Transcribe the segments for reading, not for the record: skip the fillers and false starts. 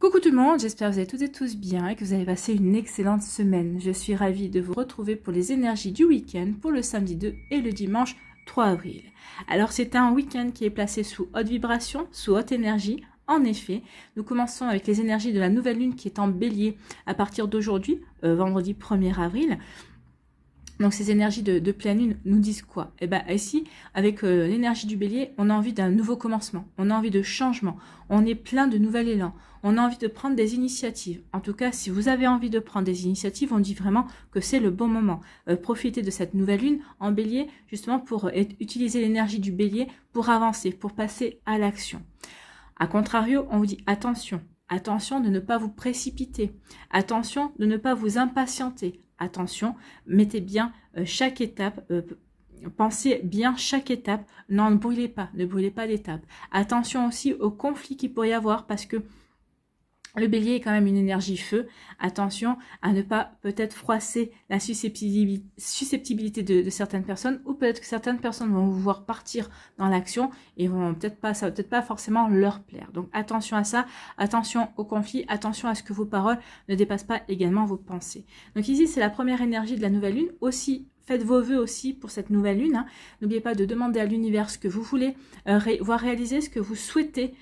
Coucou tout le monde, j'espère que vous allez toutes et tous bien et que vous avez passé une excellente semaine. Je suis ravie de vous retrouver pour les énergies du week-end pour le samedi 2 et le dimanche 3 avril. Alors c'est un week-end qui est placé sous haute vibration, sous haute énergie. En effet, nous commençons avec les énergies de la nouvelle lune qui est en bélier à partir d'aujourd'hui, vendredi 1er avril. Donc ces énergies de pleine lune nous disent quoi? Eh bien ici, avec l'énergie du bélier, on a envie d'un nouveau commencement, on a envie de changement, on est plein de nouvel élan, on a envie de prendre des initiatives. En tout cas, si vous avez envie de prendre des initiatives, on dit vraiment que c'est le bon moment. Profitez de cette nouvelle lune en bélier, justement pour utiliser l'énergie du bélier pour avancer, pour passer à l'action. A contrario, on vous dit attention. Attention de ne pas vous précipiter. Attention de ne pas vous impatienter. Attention, mettez bien chaque étape, pensez bien chaque étape. Non, ne brûlez pas l'étape. Attention aussi aux conflits qu'il pourrait y avoir parce que le bélier est quand même une énergie feu. Attention à ne pas peut-être froisser la susceptibilité de certaines personnes ou peut-être que certaines personnes vont vous voir partir dans l'action et vont ça va peut-être pas forcément leur plaire. Donc attention à ça, attention aux conflits, attention à ce que vos paroles ne dépassent pas également vos pensées. Donc ici c'est la première énergie de la nouvelle lune. Aussi, faites vos vœux aussi pour cette nouvelle lune. Hein. N'oubliez pas de demander à l'univers ce que vous voulez voir réaliser, ce que vous souhaitez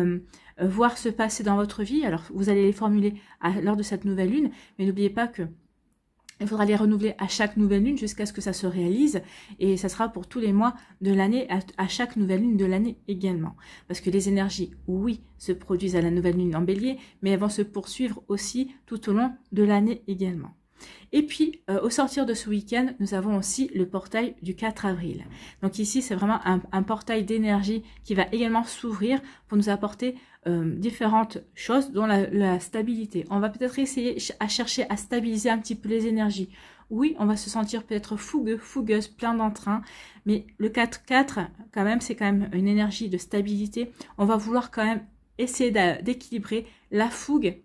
voir se passer dans votre vie. Alors, vous allez les formuler lors de cette nouvelle lune, mais n'oubliez pas que il faudra les renouveler à chaque nouvelle lune jusqu'à ce que ça se réalise. Et ça sera pour tous les mois de l'année, à chaque nouvelle lune de l'année également. Parce que les énergies, oui, se produisent à la nouvelle lune en bélier, mais elles vont se poursuivre aussi tout au long de l'année également. Et puis, au sortir de ce week-end, nous avons aussi le portail du 4 avril. Donc ici, c'est vraiment un portail d'énergie qui va également s'ouvrir pour nous apporter différentes choses, dont la stabilité. On va peut-être essayer à chercher à stabiliser un petit peu les énergies. Oui, on va se sentir peut-être fougueux, fougueuse, plein d'entrain, mais le 4-4, quand même, c'est quand même une énergie de stabilité. On va vouloir quand même essayer d'équilibrer la fougue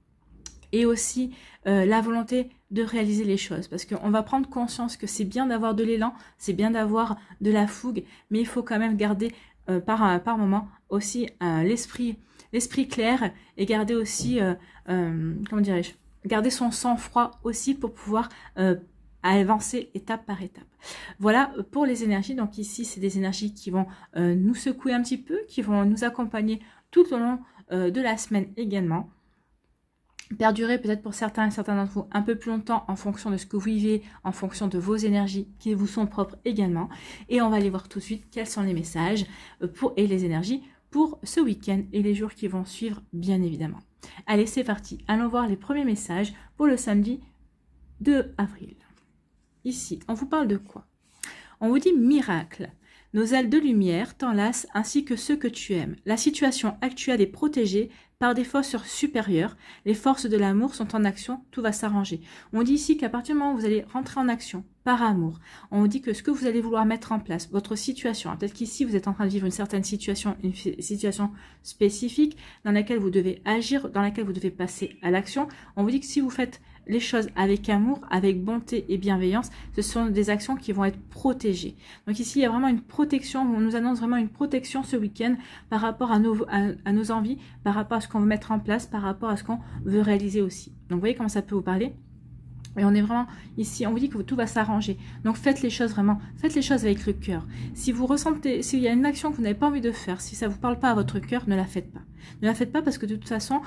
et aussi la volonté de réaliser les choses, parce qu'on va prendre conscience que c'est bien d'avoir de l'élan, c'est bien d'avoir de la fougue, mais il faut quand même garder par moment aussi l'esprit clair et garder aussi, comment dirais-je, garder son sang-froid aussi pour pouvoir avancer étape par étape. Voilà pour les énergies. Donc ici, c'est des énergies qui vont nous secouer un petit peu, qui vont nous accompagner tout au long de la semaine également. Perdurer peut-être pour certains d'entre vous un peu plus longtemps en fonction de ce que vous vivez, en fonction de vos énergies qui vous sont propres également. Et on va aller voir tout de suite quels sont les messages et les énergies pour ce week-end et les jours qui vont suivre, bien évidemment. Allez, c'est parti. Allons voir les premiers messages pour le samedi 2 avril. Ici, on vous parle de quoi? On vous dit miracle. Nos ailes de lumière t'enlacent ainsi que ceux que tu aimes. La situation actuelle est protégée par des forces supérieures. Les forces de l'amour sont en action, tout va s'arranger. On dit ici qu'à partir du moment où vous allez rentrer en action par amour, on dit que ce que vous allez vouloir mettre en place, votre situation, peut-être qu'ici vous êtes en train de vivre une certaine situation, une situation spécifique dans laquelle vous devez agir, dans laquelle vous devez passer à l'action. On vous dit que si vous faites les choses avec amour, avec bonté et bienveillance, ce sont des actions qui vont être protégées. Donc ici, il y a vraiment une protection, on nous annonce vraiment une protection ce week-end par rapport à nos envies, par rapport à ce qu'on veut mettre en place, par rapport à ce qu'on veut réaliser aussi. Donc vous voyez comment ça peut vous parler? Et on est vraiment ici, on vous dit que tout va s'arranger. Donc faites les choses vraiment, faites les choses avec le cœur. Si vous ressentez, s'il y a une action que vous n'avez pas envie de faire, si ça ne vous parle pas à votre cœur, ne la faites pas. Ne la faites pas parce que de toute façon,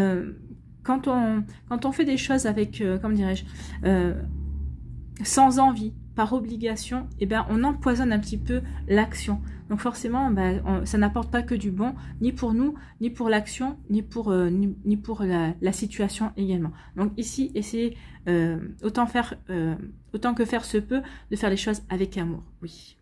quand on fait des choses avec, comment dirais-je, sans envie, par obligation, eh ben, on empoisonne un petit peu l'action. Donc forcément, ça n'apporte pas que du bon, ni pour nous, ni pour l'action, ni pour la situation également. Donc ici, essayez autant que faire se peut, de faire les choses avec amour. Oui.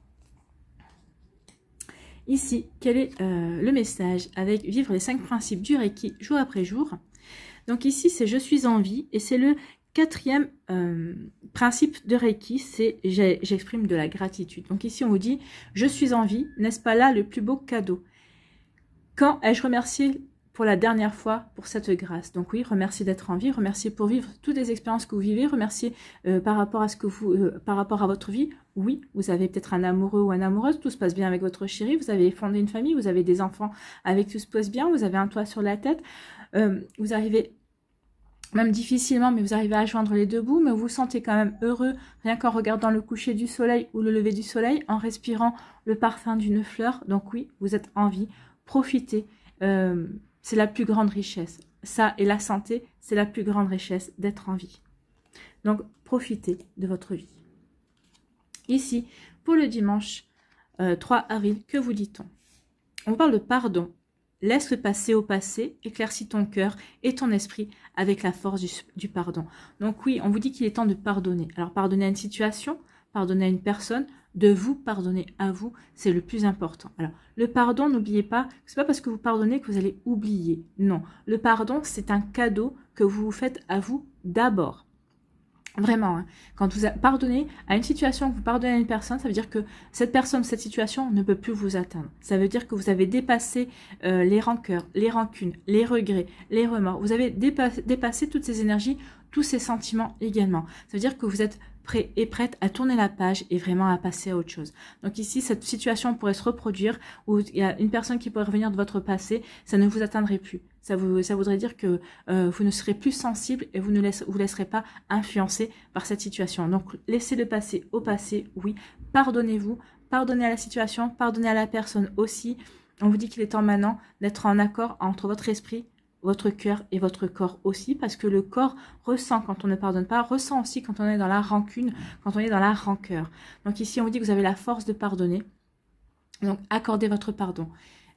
Ici, quel est le message avec vivre les 5 principes du Reiki jour après jour? Donc ici, c'est je suis en vie et c'est le 4e principe de Reiki, c'est j'exprime de la gratitude. Donc ici, on vous dit je suis en vie, n'est-ce pas là le plus beau cadeau? Quand ai-je remercié pour la dernière fois pour cette grâce. Donc oui, remerciez d'être en vie, remerciez pour vivre toutes les expériences que vous vivez, remerciez par rapport à ce que vous, par rapport à votre vie. Oui, vous avez peut-être un amoureux ou une amoureuse, tout se passe bien avec votre chéri, vous avez fondé une famille, vous avez des enfants avec tout se passe bien, vous avez un toit sur la tête, vous arrivez même difficilement, mais vous arrivez à joindre les deux bouts, mais vous vous sentez quand même heureux, rien qu'en regardant le coucher du soleil ou le lever du soleil, en respirant le parfum d'une fleur. Donc oui, vous êtes en vie, profitez. C'est la plus grande richesse. Ça et la santé, c'est la plus grande richesse d'être en vie. Donc, profitez de votre vie. Ici, pour le dimanche 3 avril, que vous dit-on? On parle de pardon. Laisse le passé au passé, éclaircis ton cœur et ton esprit avec la force du pardon. Donc oui, on vous dit qu'il est temps de pardonner. Alors, pardonner à une situation, pardonner à une personne, de vous pardonner à vous, c'est le plus important. Alors, le pardon, n'oubliez pas, c'est pas parce que vous pardonnez que vous allez oublier. Non, le pardon, c'est un cadeau que vous vous faites à vous d'abord. Vraiment, hein. Quand vous pardonnez à une situation, que vous pardonnez à une personne, ça veut dire que cette personne, cette situation ne peut plus vous atteindre. Ça veut dire que vous avez dépassé les rancœurs, les rancunes, les regrets, les remords. Vous avez dépassé toutes ces énergies, tous ces sentiments également. Ça veut dire que vous êtes prêt et prête à tourner la page et vraiment à passer à autre chose. Donc ici, cette situation pourrait se reproduire où il y a une personne qui pourrait revenir de votre passé, ça ne vous atteindrait plus. Ça voudrait dire que vous ne serez plus sensible et vous ne vous laisserez pas influencer par cette situation. Donc laissez le passé au passé, oui. Pardonnez-vous, pardonnez à la situation, pardonnez à la personne aussi. On vous dit qu'il est temps maintenant d'être en accord entre votre esprit, votre cœur et votre corps aussi, parce que le corps ressent quand on ne pardonne pas, ressent aussi quand on est dans la rancune, quand on est dans la rancœur. Donc ici, on vous dit que vous avez la force de pardonner. Donc, accordez votre pardon.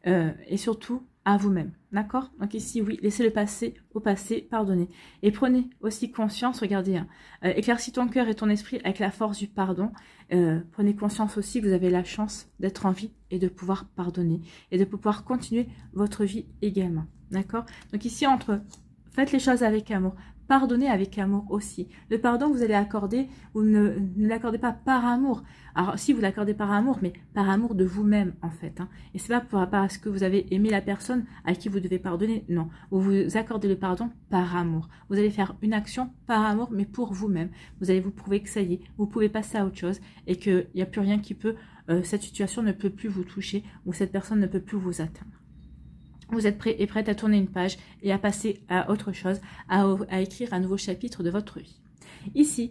Et surtout, à vous-même. D'accord? Donc ici, oui, laissez le passé au passé, pardonnez. Et prenez aussi conscience, regardez, hein, éclaircis ton cœur et ton esprit avec la force du pardon. Prenez conscience aussi que vous avez la chance d'être en vie et de pouvoir pardonner et de pouvoir continuer votre vie également. D'accord? Donc ici, faites les choses avec amour. Pardonnez avec amour aussi. Le pardon que vous allez accorder, vous ne l'accordez pas par amour. Alors si vous l'accordez par amour, mais par amour de vous-même en fait. Hein. Et c'est pas parce que vous avez aimé la personne à qui vous devez pardonner. Non, vous vous accordez le pardon par amour. Vous allez faire une action par amour, mais pour vous-même. Vous allez vous prouver que ça y est, vous pouvez passer à autre chose et qu'il n'y a plus rien qui peut, cette situation ne peut plus vous toucher ou cette personne ne peut plus vous atteindre. Vous êtes prêt et prête à tourner une page et à passer à autre chose, à écrire un nouveau chapitre de votre vie. Ici,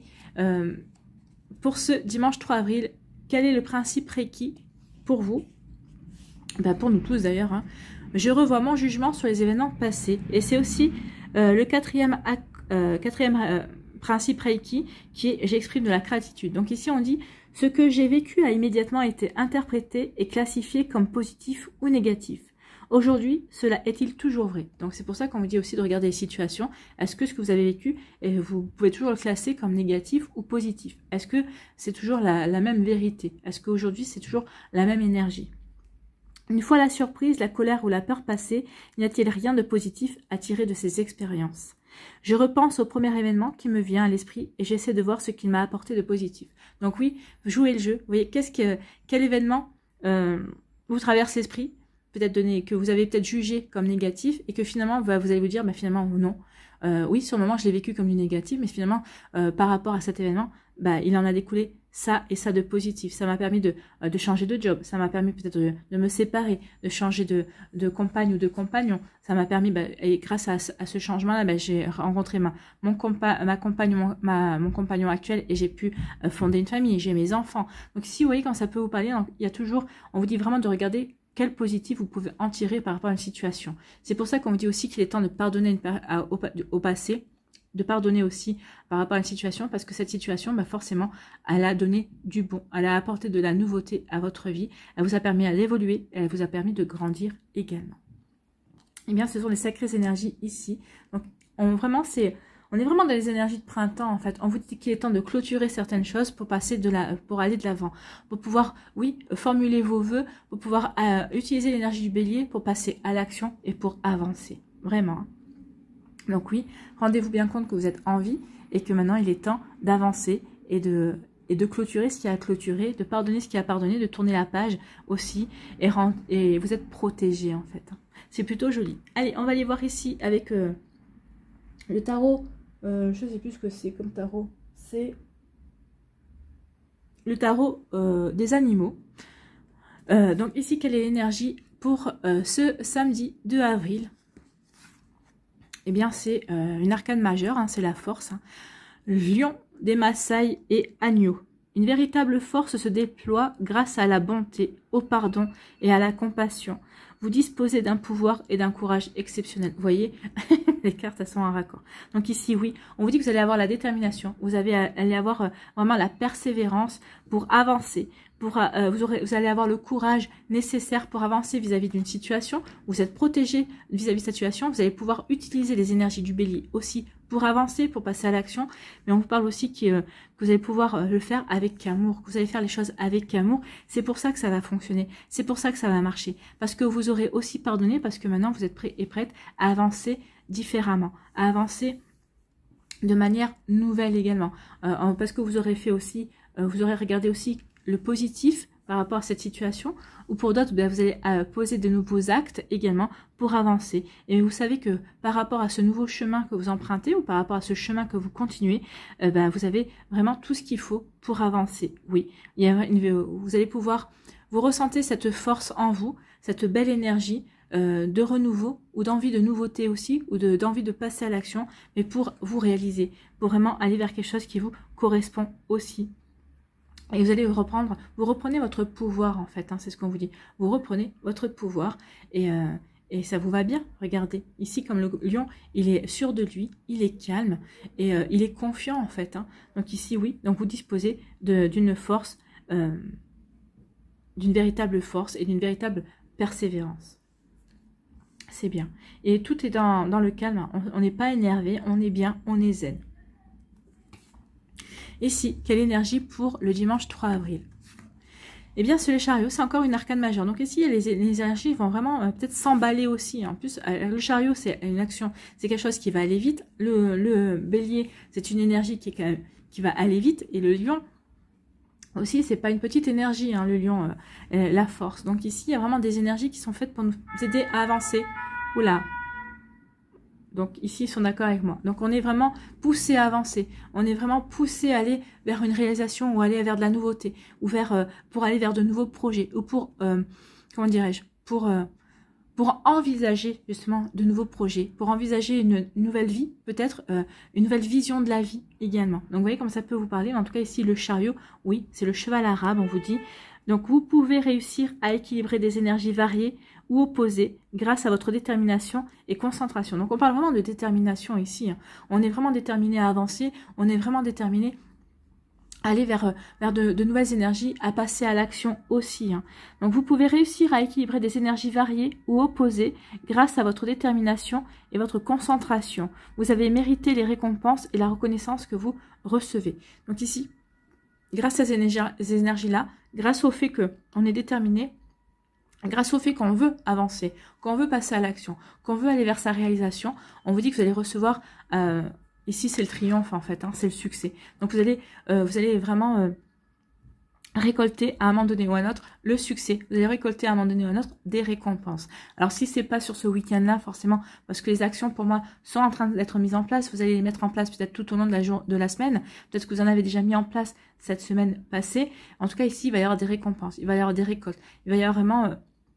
pour ce dimanche 3 avril, quel est le principe Reiki pour vous? Pour nous tous d'ailleurs. Hein. Je revois mon jugement sur les événements passés. Et c'est aussi le quatrième principe Reiki qui est j'exprime de la gratitude. Donc ici on dit ce que j'ai vécu a immédiatement été interprété et classifié comme positif ou négatif. Aujourd'hui, cela est-il toujours vrai? Donc c'est pour ça qu'on vous dit aussi de regarder les situations. Est-ce que ce que vous avez vécu, vous pouvez toujours le classer comme négatif ou positif? Est-ce que c'est toujours la même vérité? Est-ce qu'aujourd'hui c'est toujours la même énergie? Une fois la surprise, la colère ou la peur passée, n'y a-t-il rien de positif à tirer de ces expériences? Je repense au premier événement qui me vient à l'esprit et j'essaie de voir ce qu'il m'a apporté de positif. Donc oui, jouez le jeu. Vous voyez, quel événement vous traverse l'esprit? Peut-être que vous avez peut-être jugé comme négatif et que finalement vous allez vous dire finalement non. Oui, sur le moment je l'ai vécu comme du négatif, mais finalement par rapport à cet événement, il en a découlé ça et ça de positif. Ça m'a permis de changer de job, ça m'a permis peut-être de me séparer, de changer de compagne ou de compagnon. Ça m'a permis, et grâce à ce changement-là, j'ai rencontré mon compagnon actuel et j'ai pu fonder une famille, j'ai mes enfants. Donc si vous voyez quand ça peut vous parler, il y a toujours, on vous dit vraiment de regarder quel positif vous pouvez en tirer par rapport à une situation. C'est pour ça qu'on vous dit aussi qu'il est temps de pardonner au passé, de pardonner aussi par rapport à une situation, parce que cette situation, forcément, elle a donné du bon, elle a apporté de la nouveauté à votre vie, elle vous a permis à l'évoluer, elle vous a permis de grandir également. Eh bien, ce sont les sacrées énergies ici. Donc, on est vraiment dans les énergies de printemps, en fait. On vous dit qu'il est temps de clôturer certaines choses pour pour aller de l'avant. Pour pouvoir, oui, formuler vos vœux, pour pouvoir utiliser l'énergie du bélier pour passer à l'action et pour avancer. Vraiment. Donc oui, rendez-vous bien compte que vous êtes en vie et que maintenant il est temps d'avancer et de et de clôturer ce qui a clôturé, de pardonner ce qui a pardonné, de tourner la page aussi, et vous êtes protégé en fait. C'est plutôt joli. Allez, on va aller voir ici avec le tarot, je ne sais plus ce que c'est comme tarot, c'est le tarot des animaux. Donc ici, quelle est l'énergie pour ce samedi 2 avril? Eh bien, c'est une arcane majeure, hein, c'est la force. Hein. Lion, des Maasai et agneau. Une véritable force se déploie grâce à la bonté, au pardon et à la compassion. Vous disposez d'un pouvoir et d'un courage exceptionnel. Vous voyez, les cartes, elles sont en raccord. Donc ici, oui, on vous dit que vous allez avoir la détermination. Vous allez avoir vraiment la persévérance pour avancer. Vous allez avoir le courage nécessaire pour avancer vis-à-vis d'une situation. Vous êtes protégé vis-à-vis de cette situation. Vous allez pouvoir utiliser les énergies du bélier aussi pour avancer, pour passer à l'action. Mais on vous parle aussi que vous allez pouvoir le faire avec amour, que vous allez faire les choses avec amour. C'est pour ça que ça va fonctionner. C'est pour ça que ça va marcher. Parce que vous aurez aussi pardonné, parce que maintenant vous êtes prêt et prête à avancer différemment, à avancer de manière nouvelle également. Parce que vous aurez fait aussi, vous aurez regardé aussi le positif par rapport à cette situation, ou pour d'autres, vous allez poser de nouveaux actes également pour avancer. Et vous savez que par rapport à ce nouveau chemin que vous empruntez, ou par rapport à ce chemin que vous continuez, vous avez vraiment tout ce qu'il faut pour avancer. Oui, vous allez pouvoir, vous ressentez cette force en vous, cette belle énergie de renouveau, ou d'envie de nouveauté aussi, ou d'envie de passer à l'action, mais pour vous réaliser, pour vraiment aller vers quelque chose qui vous correspond aussi. Et vous allez vous reprenez votre pouvoir en fait, hein, c'est ce qu'on vous dit. Vous reprenez votre pouvoir et ça vous va bien. Regardez, ici comme le lion, il est sûr de lui, il est calme et il est confiant en fait. Hein. Donc ici, oui, donc vous disposez d'une force, d'une véritable force et d'une véritable persévérance. C'est bien. Et tout est dans le calme, hein. On n'est pas énervé, on est bien, on est zen. Ici, quelle énergie pour le dimanche 3 avril? Eh bien, sur les chariots, c'est encore une arcane majeure. Donc ici, les énergies vont vraiment peut-être s'emballer aussi. En plus, le chariot, c'est une action, c'est quelque chose qui va aller vite. Le bélier, c'est une énergie qui va aller vite. Et le lion, aussi, c'est pas une petite énergie, hein, le lion, la force. Donc ici, il y a vraiment des énergies qui sont faites pour nous aider à avancer. Oula! Donc ici, ils sont d'accord avec moi. Donc on est vraiment poussé à avancer. On est vraiment poussé à aller vers une réalisation ou aller vers de la nouveauté. Ou pour aller vers de nouveaux projets. Ou pour, comment dirais-je, pour envisager justement de nouveaux projets. Pour envisager une nouvelle vie, peut-être une nouvelle vision de la vie également. Donc vous voyez comme ça peut vous parler. En tout cas ici, le chariot, oui, c'est le cheval arabe, on vous dit. Donc vous pouvez réussir à équilibrer des énergies variées ou opposées grâce à votre détermination et concentration. Donc on parle vraiment de détermination ici. Hein. On est vraiment déterminé à avancer, on est vraiment déterminé à aller vers de nouvelles énergies, à passer à l'action aussi. Hein. Donc vous pouvez réussir à équilibrer des énergies variées ou opposées grâce à votre détermination et votre concentration. Vous avez mérité les récompenses et la reconnaissance que vous recevez. Donc ici, grâce à ces énergies-là, grâce au fait qu'on est déterminé, grâce au fait qu'on veut avancer, qu'on veut passer à l'action, qu'on veut aller vers sa réalisation, on vous dit que vous allez recevoir, ici c'est le triomphe en fait, hein, c'est le succès. Donc vous allez vraiment récolter à un moment donné ou à un autre le succès. Vous allez récolter à un moment donné ou à un autre des récompenses. Alors si c'est pas sur ce week-end-là, forcément, parce que les actions pour moi sont en train d'être mises en place, vous allez les mettre en place peut-être tout au long de la semaine. Peut-être que vous en avez déjà mis en place cette semaine passée. En tout cas ici, il va y avoir des récompenses, il va y avoir des récoltes, il va y avoir vraiment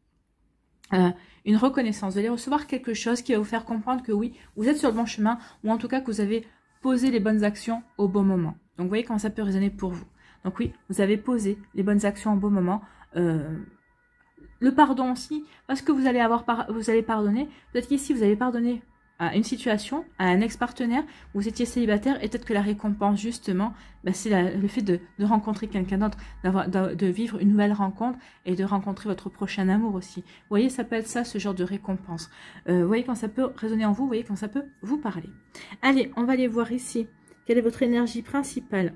une reconnaissance. Vous allez recevoir quelque chose qui va vous faire comprendre que oui, vous êtes sur le bon chemin, ou en tout cas que vous avez posé les bonnes actions au bon moment. Donc vous voyez comment ça peut résonner pour vous. Donc oui, vous avez posé les bonnes actions au bon moment. Le pardon aussi, parce que vous allez pardonner. Peut-être qu'ici, vous avez pardonné à une situation, à un ex-partenaire, vous étiez célibataire, et peut-être que la récompense, justement, c'est le fait de rencontrer quelqu'un d'autre, de vivre une nouvelle rencontre, et de rencontrer votre prochain amour aussi. Vous voyez, ça peut être ça, ce genre de récompense. Vous voyez quand ça peut résonner en vous, vous voyez quand ça peut vous parler. Allez, on va aller voir ici, quelle est votre énergie principale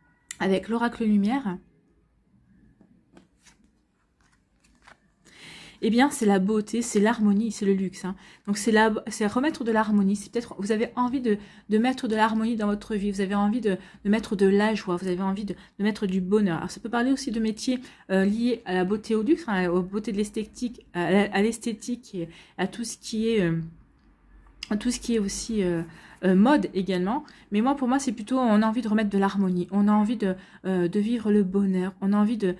avec l'oracle lumière. eh bien, c'est la beauté, c'est l'harmonie, c'est le luxe. Hein. Donc, c'est remettre de l'harmonie. C'est peut-être, vous avez envie de mettre de l'harmonie dans votre vie. Vous avez envie de mettre de la joie. Vous avez envie de mettre du bonheur. Alors, ça peut parler aussi de métiers liés à la beauté, au luxe, hein, aux beautés de l'esthétique, à l'esthétique et à tout ce qui est aussi mode également. Mais moi, pour moi, c'est plutôt, on a envie de remettre de l'harmonie. On a envie de vivre le bonheur. On a envie de,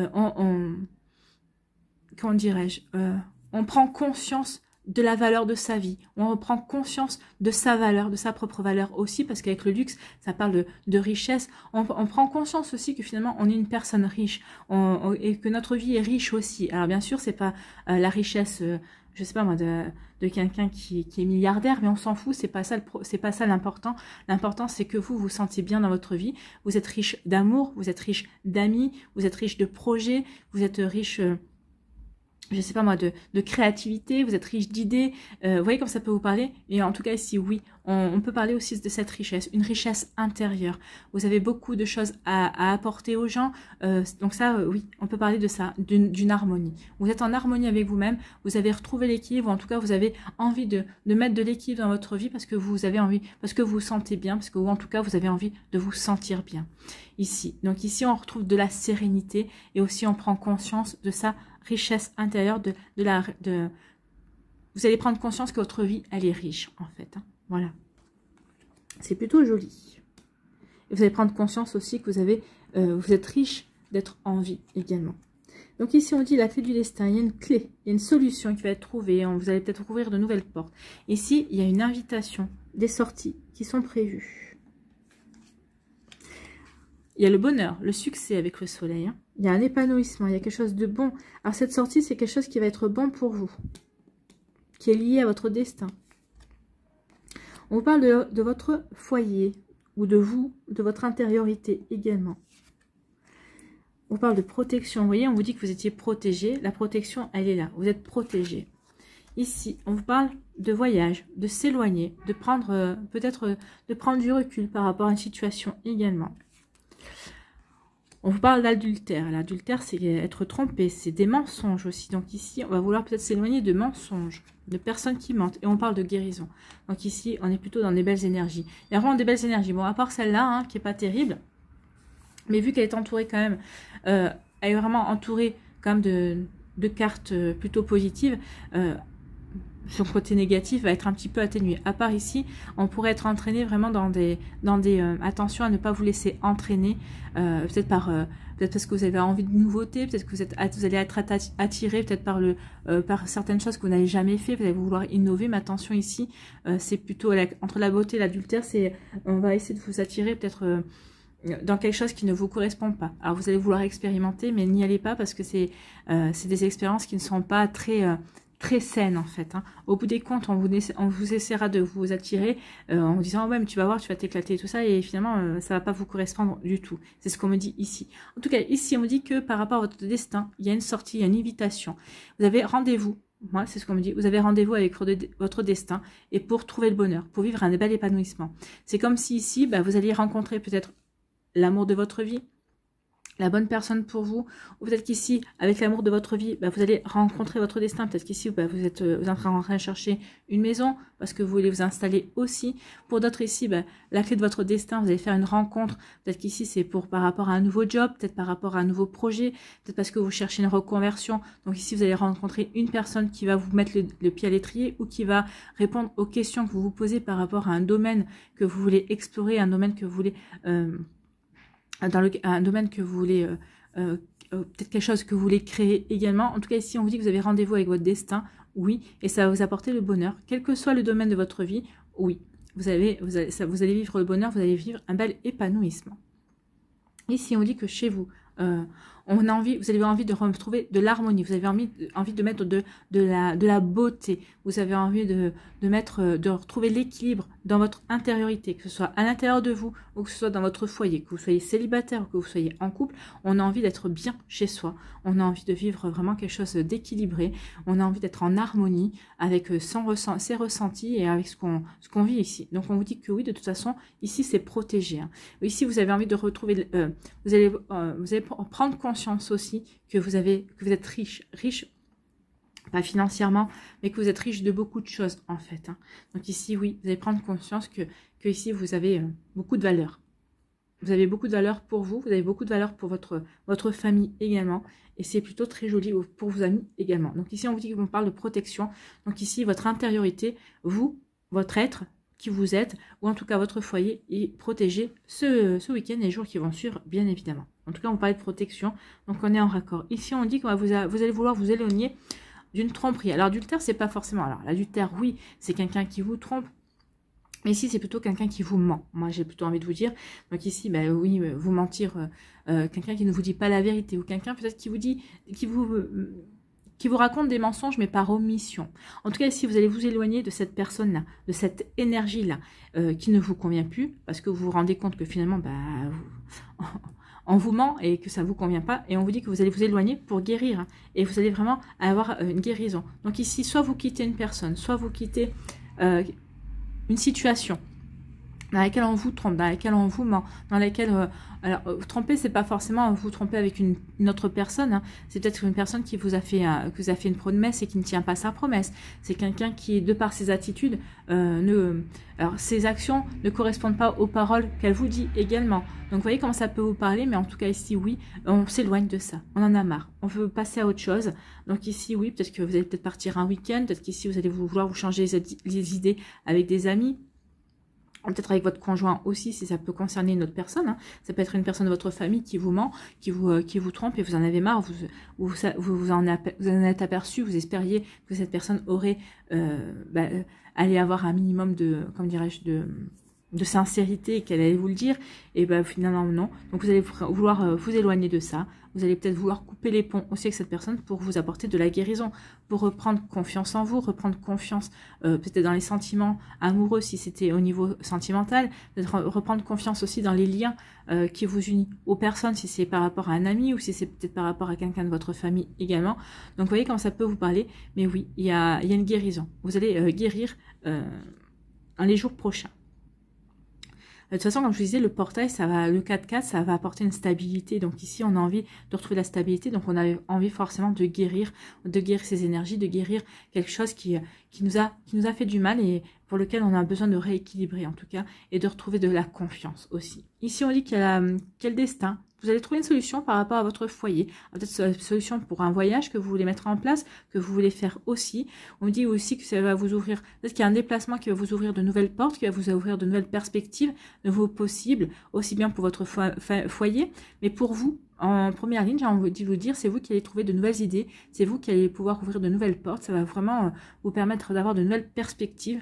comment dirais-je, on prend conscience de la valeur de sa vie, on prend conscience de sa valeur, de sa propre valeur aussi, parce qu'avec le luxe, ça parle de richesse, on prend conscience aussi que finalement, on est une personne riche, et que notre vie est riche aussi. Alors bien sûr, c'est pas la richesse, je sais pas moi, de quelqu'un qui est milliardaire, mais on s'en fout, c'est pas ça l'important. L'important, c'est que vous vous sentiez bien dans votre vie, vous êtes riche d'amour, vous êtes riche d'amis, vous êtes riche de projets, vous êtes riche... je sais pas moi, de créativité, vous êtes riche d'idées, vous voyez comme ça peut vous parler. Et en tout cas ici, oui, on peut parler aussi de cette richesse, une richesse intérieure. Vous avez beaucoup de choses à apporter aux gens, donc ça, oui, on peut parler de ça, d'une harmonie. Vous êtes en harmonie avec vous-même, vous avez retrouvé l'équilibre, en tout cas vous avez envie de mettre de l'équilibre dans votre vie parce que vous avez envie, parce que vous vous sentez bien, parce que ou en tout cas vous avez envie de vous sentir bien. Ici, donc ici on retrouve de la sérénité et aussi on prend conscience de ça, richesse intérieure, vous allez prendre conscience que votre vie, elle est riche, en fait. Hein. Voilà. C'est plutôt joli. Et vous allez prendre conscience aussi que vous êtes riche d'être en vie également. Donc ici, on dit la clé du destin. Il y a une clé, il y a une solution qui va être trouvée. Vous allez peut-être ouvrir de nouvelles portes. Ici, il y a une invitation, des sorties qui sont prévues. Il y a le bonheur, le succès avec le soleil. Hein. Il y a un épanouissement, il y a quelque chose de bon. Alors cette sortie, c'est quelque chose qui va être bon pour vous, qui est lié à votre destin. On vous parle de votre foyer, ou de vous, de votre intériorité également. On parle de protection. Vous voyez, on vous dit que vous étiez protégé. La protection, elle est là. Vous êtes protégé. Ici, on vous parle de voyage, de s'éloigner, de prendre peut-être de prendre du recul par rapport à une situation également. On vous parle d'adultère. L'adultère, c'est être trompé, c'est des mensonges aussi. Donc ici, on va vouloir peut-être s'éloigner de mensonges, de personnes qui mentent. Et on parle de guérison. Donc ici, on est plutôt dans des belles énergies. Il y a vraiment des belles énergies. Bon, à part celle-là, hein, qui n'est pas terrible. Mais vu qu'elle est entourée quand même, elle est vraiment entourée quand même de cartes plutôt positives, son côté négatif va être un petit peu atténué. À part ici, on pourrait être entraîné vraiment dans des attention à ne pas vous laisser entraîner, peut-être parce que vous avez envie de nouveautés, peut-être que vous allez être attiré peut-être par certaines choses que vous n'avez jamais fait, vous allez vouloir innover, mais attention ici, c'est plutôt entre la beauté et l'adultère, on va essayer de vous attirer peut-être dans quelque chose qui ne vous correspond pas. Alors vous allez vouloir expérimenter, mais n'y allez pas parce que c'est des expériences qui ne sont pas très saines en fait. Hein. Au bout des comptes, on vous essaiera de vous attirer en vous disant ouais mais tu vas voir, tu vas t'éclater et tout ça, et finalement ça va pas vous correspondre du tout. C'est ce qu'on me dit ici. En tout cas ici on me dit que par rapport à votre destin, il y a une sortie, il y a une invitation. Vous avez rendez-vous. Moi, c'est ce qu'on me dit. Vous avez rendez-vous avec votre destin et pour trouver le bonheur, pour vivre un bel épanouissement. C'est comme si ici, vous alliez rencontrer peut-être l'amour de votre vie, la bonne personne pour vous, ou peut-être qu'ici, avec l'amour de votre vie, vous allez rencontrer votre destin. Peut-être qu'ici, vous êtes en train de chercher une maison parce que vous voulez vous installer aussi. Pour d'autres ici, la clé de votre destin, vous allez faire une rencontre. Peut-être qu'ici, c'est par rapport à un nouveau job, peut-être par rapport à un nouveau projet, peut-être parce que vous cherchez une reconversion. Donc ici, vous allez rencontrer une personne qui va vous mettre le pied à l'étrier ou qui va répondre aux questions que vous vous posez par rapport à un domaine que vous voulez explorer, un domaine que vous voulez... un domaine que vous voulez, peut-être quelque chose que vous voulez créer également. En tout cas, ici, on vous dit que vous avez rendez-vous avec votre destin, oui, et ça va vous apporter le bonheur. Quel que soit le domaine de votre vie, oui, vous allez vivre le bonheur, vous allez vivre un bel épanouissement. Ici, on dit que chez vous, vous avez envie de retrouver de l'harmonie, vous avez envie de mettre de la beauté, vous avez envie de retrouver l'équilibre dans votre intériorité, que ce soit à l'intérieur de vous ou que ce soit dans votre foyer, que vous soyez célibataire ou que vous soyez en couple. On a envie d'être bien chez soi, on a envie de vivre vraiment quelque chose d'équilibré, on a envie d'être en harmonie avec ses ressentis et avec ce qu'on vit ici. Donc on vous dit que oui, de toute façon, ici c'est protégé. Hein. Ici vous avez envie de retrouver, vous allez prendre conscience aussi que vous êtes riche pas financièrement, mais que vous êtes riche de beaucoup de choses en fait. Hein. Donc ici, oui, vous allez prendre conscience que ici, vous avez beaucoup de valeur. Vous avez beaucoup de valeur pour vous, vous avez beaucoup de valeur pour votre famille également. Et c'est plutôt très joli pour vos amis également. Donc ici, on vous dit qu'on parle de protection. Donc ici, votre intériorité, vous, votre être qui vous êtes, ou en tout cas votre foyer, est protégé ce week-end et les jours qui vont suivre, bien évidemment. En tout cas, on parle de protection, donc on est en raccord. Ici, on dit que vous allez vouloir vous éloigner d'une tromperie. Alors, adultère, c'est pas forcément... Alors, l'adultère, oui, c'est quelqu'un qui vous trompe. Mais ici, c'est plutôt quelqu'un qui vous ment. Moi, j'ai plutôt envie de vous dire. Donc ici, ben oui, vous mentir, quelqu'un qui ne vous dit pas la vérité. Ou quelqu'un peut-être qui vous dit, qui vous raconte des mensonges, mais par omission. En tout cas, ici, vous allez vous éloigner de cette personne-là, de cette énergie-là, qui ne vous convient plus, parce que vous vous rendez compte que finalement, on vous ment et que ça ne vous convient pas, et on vous dit que vous allez vous éloigner pour guérir, hein, et vous allez vraiment avoir une guérison. Donc ici, soit vous quittez une personne, soit vous quittez une situation dans laquelle on vous trompe, dans laquelle on vous ment, dans laquelle... alors, vous tromper, c'est pas forcément vous tromper avec une autre personne, hein. C'est peut-être une personne qui vous a fait une promesse et qui ne tient pas sa promesse. C'est quelqu'un qui, de par ses attitudes, alors ses actions ne correspondent pas aux paroles qu'elle vous dit également. Donc, vous voyez comment ça peut vous parler, mais en tout cas, ici, oui, on s'éloigne de ça. On en a marre. On veut passer à autre chose. Donc, ici, oui, peut-être que vous allez peut-être partir un week-end, peut-être qu'ici, vous allez vouloir vous changer les idées avec des amis. Peut-être avec votre conjoint aussi, si ça peut concerner une autre personne. Hein. Ça peut être une personne de votre famille qui vous ment, qui vous trompe et vous en avez marre, vous en êtes aperçu, vous espériez que cette personne aurait allait avoir un minimum de, comment dirais-je, de sincérité et qu'elle allait vous le dire, et ben finalement non. Donc vous allez vouloir vous éloigner de ça. Vous allez peut-être vouloir couper les ponts aussi avec cette personne pour vous apporter de la guérison, pour reprendre confiance en vous, reprendre confiance peut-être dans les sentiments amoureux si c'était au niveau sentimental, peut-être reprendre confiance aussi dans les liens qui vous unissent aux personnes, si c'est par rapport à un ami ou si c'est peut-être par rapport à quelqu'un de votre famille également. Donc vous voyez comment ça peut vous parler, mais oui, il y a une guérison. Vous allez guérir dans les jours prochains. De toute façon, comme je vous disais, le portail, le 4-4, ça va apporter une stabilité. Donc ici, on a envie de retrouver la stabilité. Donc on a envie forcément de guérir ces énergies, de guérir quelque chose qui nous a fait du mal et pour lequel on a besoin de rééquilibrer en tout cas et de retrouver de la confiance aussi. Ici, on dit qu'il y a le destin. Vous allez trouver une solution par rapport à votre foyer. Peut-être une solution pour un voyage que vous voulez mettre en place, que vous voulez faire aussi. On dit aussi que ça va vous ouvrir, peut-être qu'il y a un déplacement qui va vous ouvrir de nouvelles portes, qui va vous ouvrir de nouvelles perspectives, de nouveaux possibles, aussi bien pour votre foyer, mais pour vous, en première ligne, j'ai envie de vous dire, c'est vous qui allez trouver de nouvelles idées, c'est vous qui allez pouvoir ouvrir de nouvelles portes, ça va vraiment vous permettre d'avoir de nouvelles perspectives,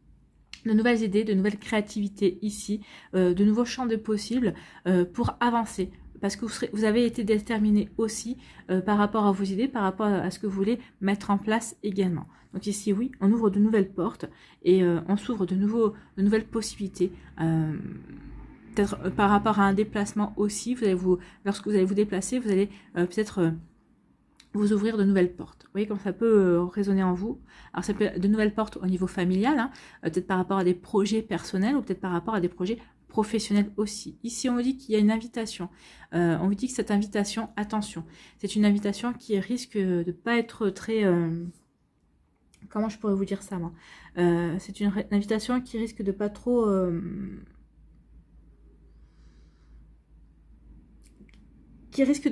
de nouvelles idées, de nouvelles créativités ici, de nouveaux champs de possibles pour avancer. Parce que vous avez été déterminé aussi par rapport à vos idées, par rapport à ce que vous voulez mettre en place également. Donc ici, oui, on ouvre de nouvelles portes et on s'ouvre de nouvelles possibilités. Peut-être par rapport à un déplacement aussi, lorsque vous allez vous déplacer, vous allez peut-être vous ouvrir de nouvelles portes. Vous voyez comme ça peut résonner en vous. Alors ça peut être de nouvelles portes au niveau familial, hein, peut-être par rapport à des projets personnels ou peut-être par rapport à des projets professionnel aussi. Ici, on vous dit qu'il y a une invitation. On vous dit que cette invitation, attention, c'est une invitation qui risque de ne pas être très... comment je pourrais vous dire ça, moi c'est une invitation qui risque de pas trop... qui risque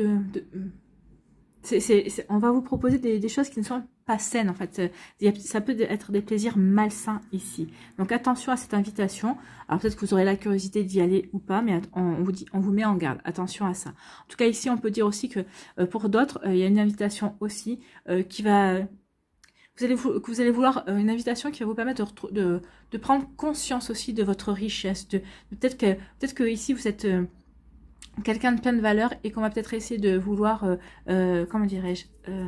on va vous proposer des choses qui ne sont pas saines en fait. Ça peut être des plaisirs malsains ici. Donc attention à cette invitation. Alors peut-être que vous aurez la curiosité d'y aller ou pas, mais on vous met en garde. Attention à ça. En tout cas ici, on peut dire aussi que pour d'autres, il y a une invitation aussi qui va... Vous allez vouloir une invitation qui va vous permettre de prendre conscience aussi de votre richesse. Peut-être que ici, vous êtes... quelqu'un de plein de valeur et qu'on va peut-être essayer de vouloir, comment dirais-je,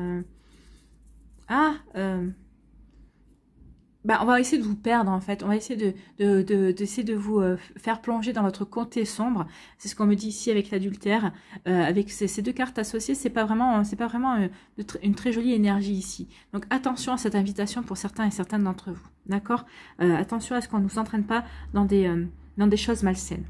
on va essayer de vous perdre en fait, on va essayer d'essayer de vous faire plonger dans votre côté sombre. C'est ce qu'on me dit ici avec l'adultère, avec ces deux cartes associées, c'est pas vraiment une très jolie énergie ici. Donc attention à cette invitation pour certains et certaines d'entre vous, d'accord. Attention à ce qu'on ne nous entraîne pas dans des choses malsaines, voilà.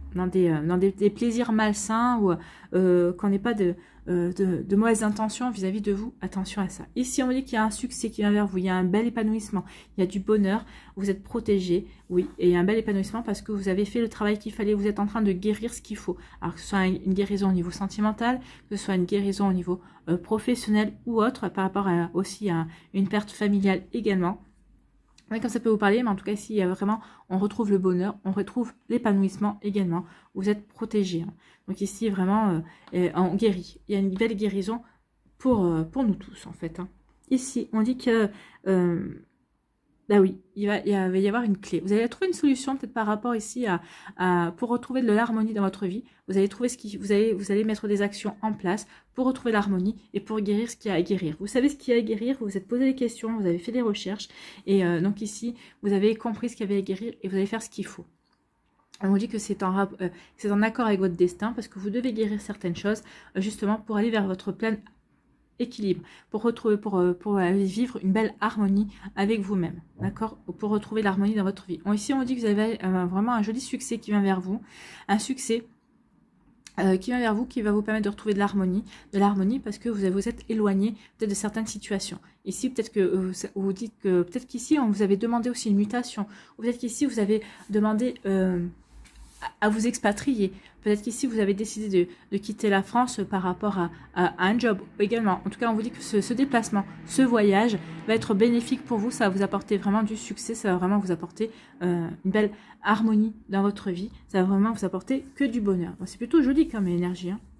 des plaisirs malsains ou qu'on n'ait pas de mauvaises intentions vis-à-vis de vous. Attention à ça. Ici, on me dit qu'il y a un succès qui vient vers vous. Il y a un bel épanouissement. Il y a du bonheur. Vous êtes protégé. Oui, et il y a un bel épanouissement parce que vous avez fait le travail qu'il fallait. Vous êtes en train de guérir ce qu'il faut. Alors que ce soit une guérison au niveau sentimental, que ce soit une guérison au niveau professionnel ou autre, par rapport aussi à une perte familiale également. Oui, comme ça peut vous parler, mais en tout cas, ici, il y a vraiment, on retrouve le bonheur, on retrouve l'épanouissement également. Vous êtes protégé. Hein. Donc ici, vraiment, on guérit. Il y a une belle guérison pour nous tous, en fait. Hein. Ici, on dit que, bah oui, il va y avoir une clé. Vous allez trouver une solution, peut-être par rapport ici pour retrouver de l'harmonie dans votre vie. Vous allez trouver vous allez mettre des actions en place pour retrouver l'harmonie et pour guérir ce qu'il y a à guérir. Vous savez ce qu'il y a à guérir, vous vous êtes posé des questions, vous avez fait des recherches et donc ici, vous avez compris ce qu'il y avait à guérir et vous allez faire ce qu'il faut. On vous dit que c'est en accord avec votre destin parce que vous devez guérir certaines choses justement pour aller vers votre plein équilibre, pour retrouver, pour vivre une belle harmonie avec vous-même, d'accord, pour retrouver l'harmonie dans votre vie. Ici, on dit que vous avez vraiment un joli succès qui vient vers vous, un succès qui vient vers vous, qui va vous permettre de retrouver de l'harmonie parce que vous êtes éloigné peut-être de certaines situations. Ici, peut-être que vous dites que peut-être qu'ici, on vous avait demandé aussi une mutation, ou peut-être qu'ici, vous avez demandé à vous expatrier. Peut-être qu'ici, vous avez décidé de quitter la France par rapport à un job également. En tout cas, on vous dit que ce déplacement, ce voyage va être bénéfique pour vous. Ça va vous apporter vraiment du succès. Ça va vraiment vous apporter une belle harmonie dans votre vie. Ça va vraiment vous apporter que du bonheur. C'est plutôt joli comme énergie. Hein.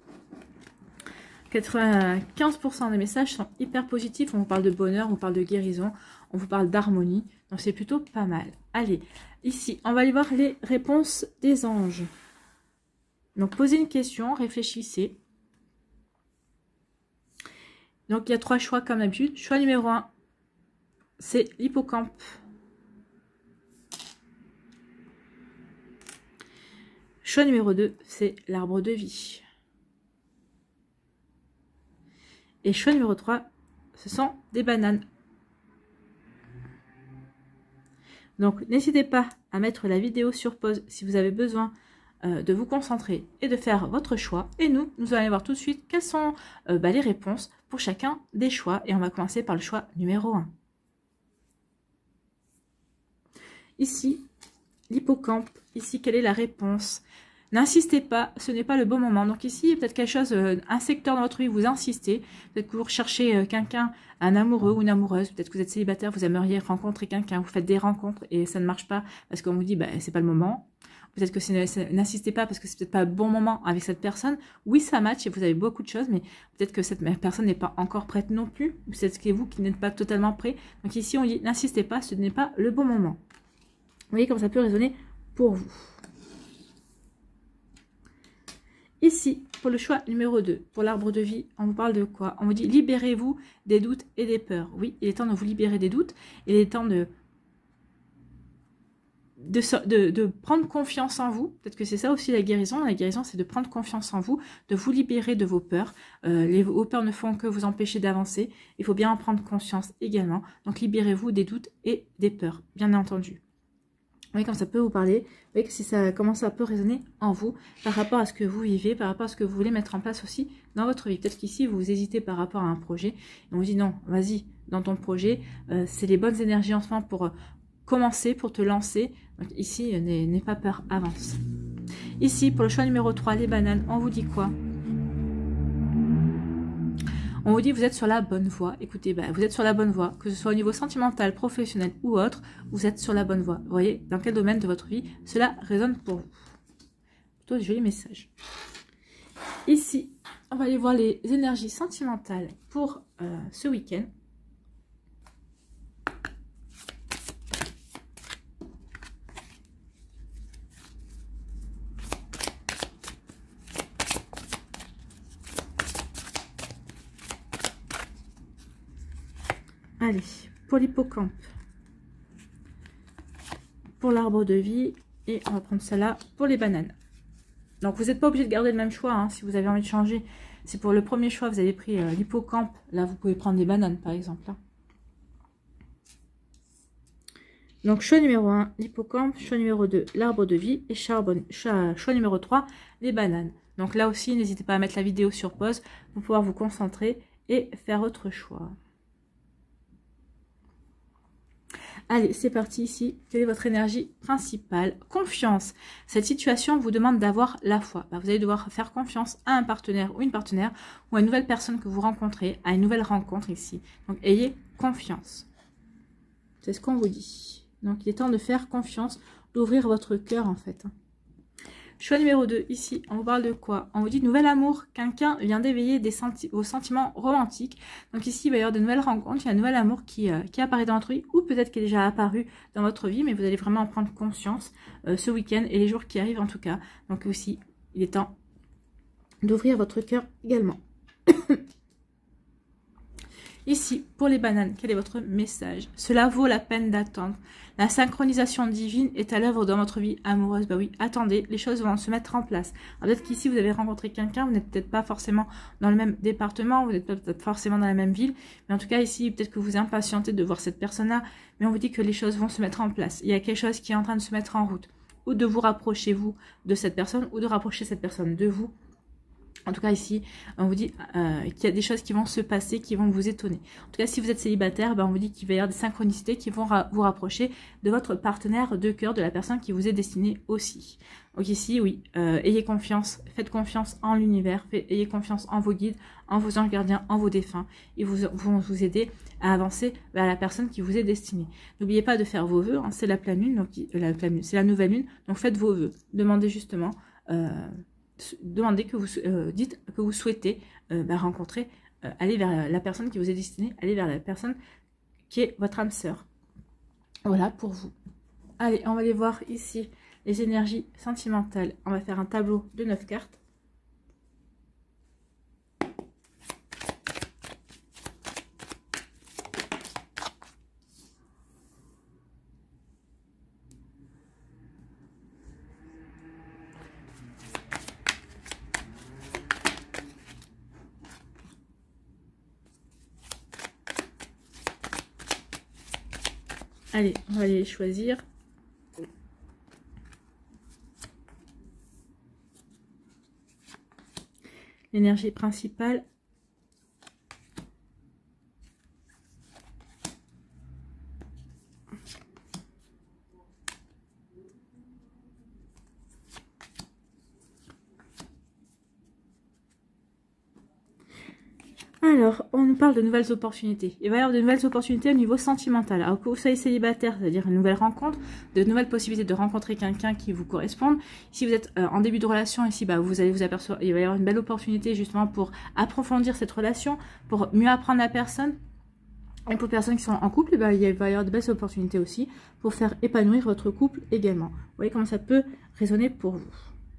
95% des messages sont hyper positifs. On vous parle de bonheur, on vous parle de guérison, on vous parle d'harmonie. Donc, c'est plutôt pas mal. Allez, ici, on va aller voir les réponses des anges. Donc, posez une question, réfléchissez. Donc, il y a 3 choix comme d'habitude. Choix numéro 1, c'est l'hippocampe. Choix numéro 2, c'est l'arbre de vie. Et choix numéro 3, ce sont des bananes. Donc, n'hésitez pas à mettre la vidéo sur pause si vous avez besoin de vous concentrer et de faire votre choix. Et nous allons voir tout de suite quelles sont les réponses pour chacun des choix. Et on va commencer par le choix numéro 1. Ici, l'hippocampe. Ici, quelle est la réponse? N'insistez pas, ce n'est pas le bon moment. Donc ici, peut-être quelque chose, un secteur dans votre vie, vous insistez. Peut-être que vous recherchez quelqu'un, un amoureux ou une amoureuse. Peut-être que vous êtes célibataire, vous aimeriez rencontrer quelqu'un. Vous faites des rencontres et ça ne marche pas parce qu'on vous dit, c'est pas le moment. Peut-être que n'insistez pas parce que c'est peut-être pas le bon moment avec cette personne. Oui, ça match et vous avez beaucoup de choses, mais peut-être que cette personne n'est pas encore prête non plus. Ou peut-être que c'est vous qui n'êtes pas totalement prêt. Donc ici, on dit, n'insistez pas, ce n'est pas le bon moment. Vous voyez comme ça peut résonner pour vous. Ici, pour le choix numéro 2, pour l'arbre de vie, on vous parle de quoi? On vous dit, libérez-vous des doutes et des peurs. Oui, il est temps de vous libérer des doutes. Il est temps de prendre confiance en vous. Peut-être que c'est ça aussi la guérison. La guérison, c'est de prendre confiance en vous, de vous libérer de vos peurs. Vos peurs ne font que vous empêcher d'avancer. Il faut bien en prendre conscience également. Donc, libérez-vous des doutes et des peurs, bien entendu. Oui, comme ça peut vous parler, vous voyez que si comment ça peut résonner en vous par rapport à ce que vous vivez, par rapport à ce que vous voulez mettre en place aussi dans votre vie. Peut-être qu'ici, vous hésitez par rapport à un projet. Et on vous dit non, vas-y, dans ton projet, c'est les bonnes énergies en ce moment pour commencer, pour te lancer. Donc ici, n'aie pas peur, avance. Ici, pour le choix numéro 3, les bananes, on vous dit quoi? On vous dit vous êtes sur la bonne voie. Écoutez, vous êtes sur la bonne voie, que ce soit au niveau sentimental, professionnel ou autre, vous êtes sur la bonne voie. Vous voyez dans quel domaine de votre vie cela résonne pour vous. Plutôt de jolis messages. Ici, on va aller voir les énergies sentimentales pour ce week-end. Allez, pour l'hippocampe, pour l'arbre de vie, et on va prendre celle-là pour les bananes. Donc, vous n'êtes pas obligé de garder le même choix, hein, si vous avez envie de changer. Si pour le premier choix, vous avez pris l'hippocampe, là, vous pouvez prendre des bananes, par exemple. Là. Donc, choix numéro 1, l'hippocampe. Choix numéro 2, l'arbre de vie. Et choix numéro 3, les bananes. Donc là aussi, n'hésitez pas à mettre la vidéo sur pause pour pouvoir vous concentrer et faire votre choix. Allez, c'est parti ici. Quelle est votre énergie principale? Confiance. Cette situation vous demande d'avoir la foi. Vous allez devoir faire confiance à un partenaire ou une partenaire ou à une nouvelle personne que vous rencontrez, à une nouvelle rencontre ici. Donc, ayez confiance. C'est ce qu'on vous dit. Donc, il est temps de faire confiance, d'ouvrir votre cœur en fait. Choix numéro 2, ici, on vous parle de quoi? On vous dit nouvel amour, quelqu'un vient d'éveiller vos sentiments romantiques. Donc ici, il va y avoir de nouvelles rencontres, il y a un nouvel amour qui apparaît dans votre vie, ou peut-être qu'il est déjà apparu dans votre vie, mais vous allez vraiment en prendre conscience ce week-end et les jours qui arrivent en tout cas. Donc aussi, il est temps d'ouvrir votre cœur également. Ici, pour les bananes, quel est votre message? Cela vaut la peine d'attendre. La synchronisation divine est à l'œuvre dans votre vie amoureuse. Bah oui, attendez, les choses vont se mettre en place. Peut-être qu'ici, vous avez rencontré quelqu'un, vous n'êtes peut-être pas forcément dans le même département, vous n'êtes peut-être forcément dans la même ville, mais en tout cas, ici, peut-être que vous impatientez de voir cette personne-là, mais on vous dit que les choses vont se mettre en place. Il y a quelque chose qui est en train de se mettre en route, ou de vous rapprocher, vous, de cette personne, ou de rapprocher cette personne de vous. En tout cas, ici, on vous dit qu'il y a des choses qui vont se passer, qui vont vous étonner. En tout cas, si vous êtes célibataire, on vous dit qu'il va y avoir des synchronicités qui vont vous rapprocher de votre partenaire de cœur, de la personne qui vous est destinée aussi. Donc ici, oui, ayez confiance, faites confiance en l'univers, ayez confiance en vos guides, en vos anges gardiens, en vos défunts. Ils vont vous aider à avancer vers la personne qui vous est destinée. N'oubliez pas de faire vos vœux, hein, c'est la pleine lune, donc c'est la nouvelle lune, donc faites vos vœux. Demandez justement... demandez que vous dites que vous souhaitez rencontrer, aller vers la personne qui vous est destinée, aller vers la personne qui est votre âme sœur. Voilà pour vous. Allez, on va aller voir ici les énergies sentimentales. On va faire un tableau de 9 cartes. Allez, on va aller choisir. L'énergie principale. Alors, on nous parle de nouvelles opportunités. Il va y avoir de nouvelles opportunités au niveau sentimental. Alors que vous soyez célibataire, c'est-à-dire une nouvelle rencontre, de nouvelles possibilités de rencontrer quelqu'un qui vous corresponde. Si vous êtes en début de relation, ici, vous allez vous apercevoir, il va y avoir une belle opportunité justement pour approfondir cette relation, pour mieux apprendre la personne. Et pour les personnes qui sont en couple, il va y avoir de belles opportunités aussi pour faire épanouir votre couple également. Vous voyez comment ça peut résonner pour vous.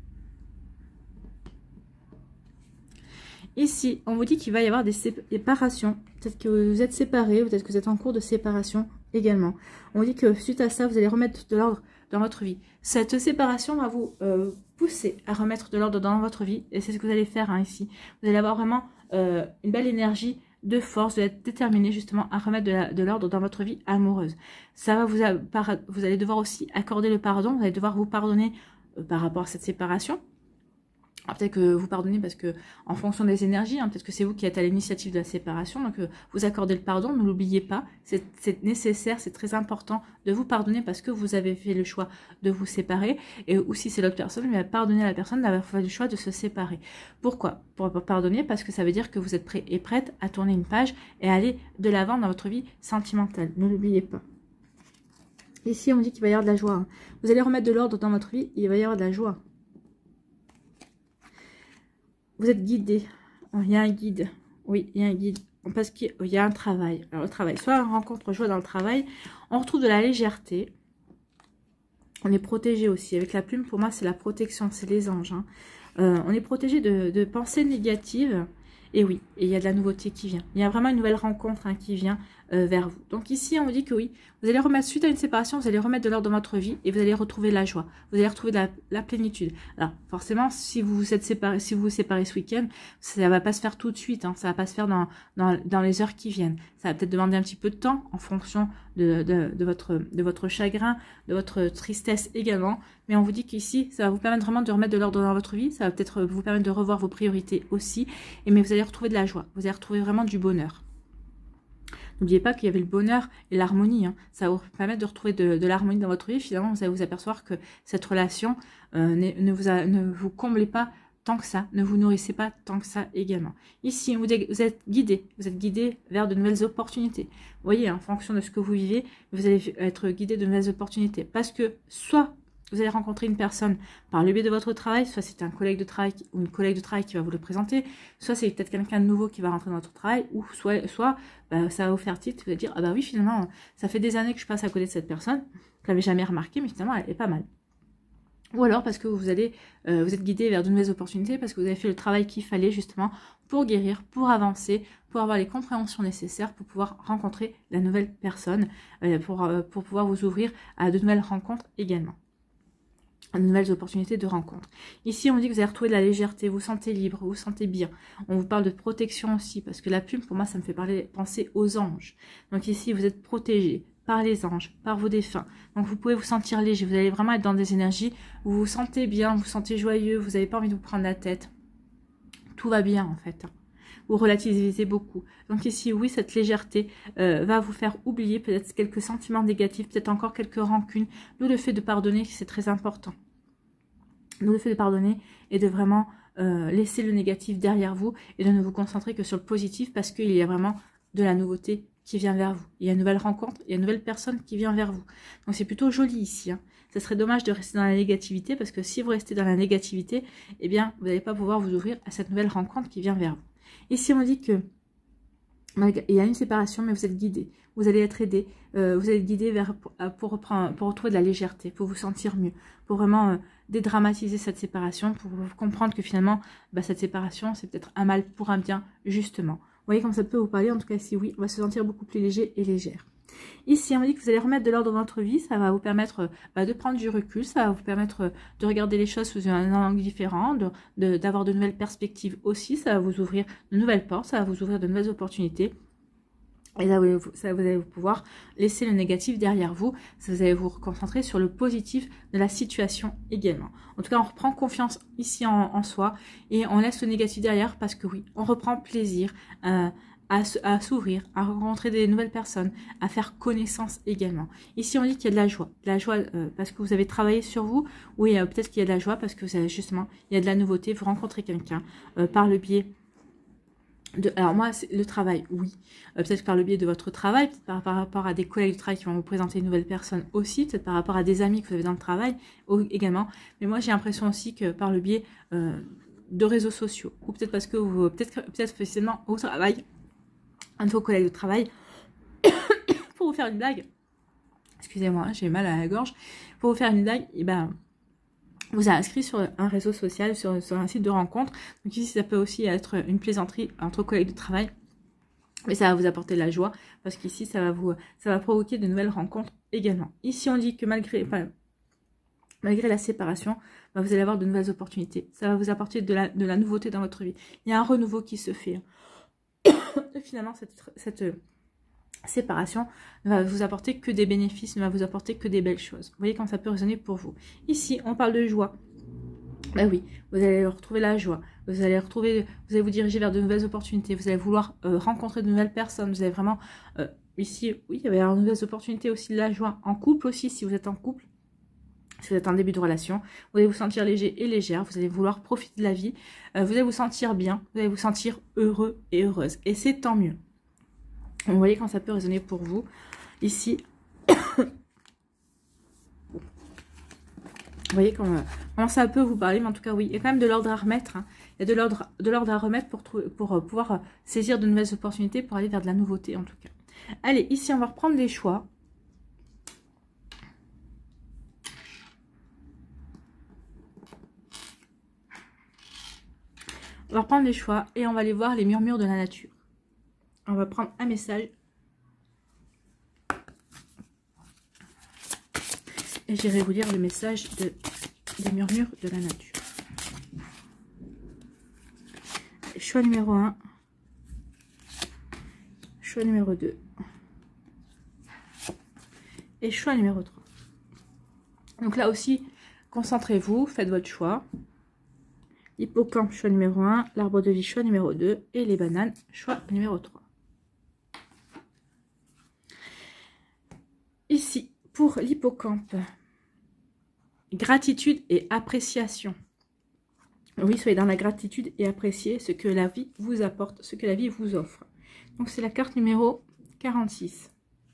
Ici, on vous dit qu'il va y avoir des séparations. Peut-être que vous êtes séparés, peut-être que vous êtes en cours de séparation également. On vous dit que suite à ça, vous allez remettre de l'ordre dans votre vie. Cette séparation va vous pousser à remettre de l'ordre dans votre vie. Et c'est ce que vous allez faire ici. Vous allez avoir vraiment une belle énergie de force, vous êtes déterminé justement à remettre de l'ordre dans votre vie amoureuse. Ça va vous allez devoir aussi accorder le pardon. Vous allez devoir vous pardonner par rapport à cette séparation. Peut-être que vous pardonnez parce que, en fonction des énergies, peut-être que c'est vous qui êtes à l'initiative de la séparation, donc vous accordez le pardon, ne l'oubliez pas, c'est nécessaire, c'est très important de vous pardonner parce que vous avez fait le choix de vous séparer, et ou si c'est l'autre personne, mais pardonner à la personne d'avoir fait le choix de se séparer. Pourquoi? Pour pardonner, parce que ça veut dire que vous êtes prêt et prête à tourner une page et à aller de l'avant dans votre vie sentimentale, ne l'oubliez pas. Ici, on dit qu'il va y avoir de la joie. Vous allez remettre de l'ordre dans votre vie, il va y avoir de la joie. Vous êtes guidé. Il y a un guide. Oui, il y a un guide. Parce qu'il y a un travail. Alors, le travail. Soit on rencontre joie dans le travail. On retrouve de la légèreté. On est protégé aussi. Avec la plume, pour moi, c'est la protection. C'est les anges. On est protégé de pensées négatives. Et oui, et il y a de la nouveauté qui vient. Il y a vraiment une nouvelle rencontre qui vient vers vous. Donc ici, on vous dit que oui, vous allez remettre, suite à une séparation, vous allez remettre de l'ordre dans votre vie et vous allez retrouver la joie. Vous allez retrouver la plénitude. Alors forcément, si vous vous êtes séparés, si vous vous séparez ce week-end, ça va pas se faire tout de suite. Hein, ça va pas se faire dans les heures qui viennent. Ça va peut-être demander un petit peu de temps en fonction de votre chagrin, de votre tristesse également. Mais on vous dit qu'ici, ça va vous permettre vraiment de remettre de l'ordre dans votre vie. Ça va peut-être vous permettre de revoir vos priorités aussi. Mais vous allez retrouver de la joie. Vous allez retrouver vraiment du bonheur. N'oubliez pas qu'il y avait le bonheur et l'harmonie. Hein. Ça va vous permettre de retrouver de l'harmonie dans votre vie. Finalement, vous allez vous apercevoir que cette relation ne vous comblez pas tant que ça. Ne vous nourrissez pas tant que ça également. Ici, vous êtes guidé. Vous êtes guidé vers de nouvelles opportunités. Vous voyez, en fonction de ce que vous vivez, vous allez être guidé de nouvelles opportunités. Parce que soit vous allez rencontrer une personne par le biais de votre travail, soit c'est un collègue de travail ou une collègue de travail qui va vous le présenter, soit c'est peut-être quelqu'un de nouveau qui va rentrer dans votre travail, ou soit bah, ça va vous faire titre, vous allez dire, ah bah oui, finalement, ça fait des années que je passe à côté de cette personne, je l'avais jamais remarqué, mais finalement, elle est pas mal. Ou alors parce que vous êtes guidé vers de nouvelles opportunités, parce que vous avez fait le travail qu'il fallait justement pour guérir, pour avancer, pour avoir les compréhensions nécessaires, pour pouvoir rencontrer la nouvelle personne, pour pouvoir vous ouvrir à de nouvelles rencontres également. De nouvelles opportunités de rencontre. Ici, on dit que vous allez retrouver de la légèreté, vous vous sentez libre, vous vous sentez bien. On vous parle de protection aussi, parce que la plume, pour moi, ça me fait penser aux anges. Donc ici, vous êtes protégé par les anges, par vos défunts. Donc vous pouvez vous sentir léger, vous allez vraiment être dans des énergies où vous vous sentez bien, vous vous sentez joyeux, vous n'avez pas envie de vous prendre la tête. Tout va bien, en fait. Vous relativisez beaucoup. Donc ici, oui, cette légèreté va vous faire oublier peut-être quelques sentiments négatifs, peut-être encore quelques rancunes. D'où le fait de pardonner, c'est très important. D'où le fait de pardonner et de vraiment laisser le négatif derrière vous et de ne vous concentrer que sur le positif parce qu'il y a vraiment de la nouveauté qui vient vers vous. Il y a une nouvelle rencontre, il y a une nouvelle personne qui vient vers vous. Donc c'est plutôt joli ici. Hein. Ça serait dommage de rester dans la négativité parce que si vous restez dans la négativité, eh bien, vous n'allez pas pouvoir vous ouvrir à cette nouvelle rencontre qui vient vers vous. Ici, on dit que il y a une séparation, mais vous êtes guidé. Vous allez être aidé. Vous êtes guidé pour retrouver de la légèreté, pour vous sentir mieux, pour vraiment dédramatiser cette séparation, pour comprendre que finalement, bah, cette séparation, c'est peut-être un mal pour un bien, justement. Vous voyez comme ça peut vous parler. En tout cas, si oui, on va se sentir beaucoup plus léger et légère. Ici, on me dit que vous allez remettre de l'ordre dans votre vie. Ça va vous permettre de prendre du recul. Ça va vous permettre de regarder les choses sous un angle différent, d'avoir de nouvelles perspectives aussi. Ça va vous ouvrir de nouvelles portes. Ça va vous ouvrir de nouvelles opportunités. Et là, vous allez pouvoir laisser le négatif derrière vous. Vous allez vous concentrer sur le positif de la situation également. En tout cas, on reprend confiance ici en soi et on laisse le négatif derrière parce que oui, on reprend plaisir à s'ouvrir, à rencontrer des nouvelles personnes, à faire connaissance également. Ici, on dit qu'il y a de la joie. De la joie parce que vous avez travaillé sur vous. Oui, peut-être qu'il y a de la joie parce que vous avez justement, il y a de la nouveauté. Vous rencontrez quelqu'un par le biais alors moi, c'est le travail, oui. Peut-être par le biais de votre travail, peut-être par rapport à des collègues de travail qui vont vous présenter une nouvelle personne aussi, peut-être par rapport à des amis que vous avez dans le travail également. Mais moi, j'ai l'impression aussi que par le biais de réseaux sociaux, ou peut-être parce que vous, peut-être facilement au travail, un de vos collègues de travail, pour vous faire une blague, excusez-moi, j'ai mal à la gorge, pour vous faire une blague, et ben vous a inscrit sur un réseau social, sur un site de rencontre. Donc ici, ça peut aussi être une plaisanterie entre collègues de travail. Mais ça va vous apporter de la joie parce qu'ici, ça va provoquer de nouvelles rencontres également. Ici, on dit que malgré la séparation, bah, vous allez avoir de nouvelles opportunités. Ça va vous apporter de la nouveauté dans votre vie. Il y a un renouveau qui se fait. Et finalement, cette séparation ne va vous apporter que des bénéfices, ne va vous apporter que des belles choses. Vous voyez quand ça peut résonner pour vous. Ici, on parle de joie. Ben oui, vous allez retrouver la joie. Vous allez vous diriger vers de nouvelles opportunités. Vous allez vouloir rencontrer de nouvelles personnes. Vous allez vraiment, ici, oui, il va y avoir de nouvelles opportunités aussi de la joie. En couple aussi, si vous êtes en couple. Si vous êtes en début de relation, vous allez vous sentir léger et légère. Vous allez vouloir profiter de la vie. Vous allez vous sentir bien. Vous allez vous sentir heureux et heureuse. Et c'est tant mieux. Vous voyez quand ça peut résonner pour vous. Ici, vous voyez comment ça peut vous parler. Mais en tout cas, oui, il y a quand même de l'ordre à remettre. Hein. Il y a de l'ordre à remettre pour pouvoir saisir de nouvelles opportunités, pour aller vers de la nouveauté en tout cas. Allez, ici, on va reprendre des choix. On va reprendre les choix et on va aller voir les murmures de la nature. On va prendre un message Et j'irai vous lire le message des murmures de la nature. Choix numéro 1. Choix numéro 2. Et choix numéro 3. Donc là aussi, concentrez-vous, faites votre choix. L'hippocampe, choix numéro 1. L'arbre de vie, choix numéro 2. Et les bananes, choix numéro 3. Ici, pour l'hippocampe, gratitude et appréciation. Oui, soyez dans la gratitude et appréciez ce que la vie vous apporte, ce que la vie vous offre. Donc, c'est la carte numéro 46.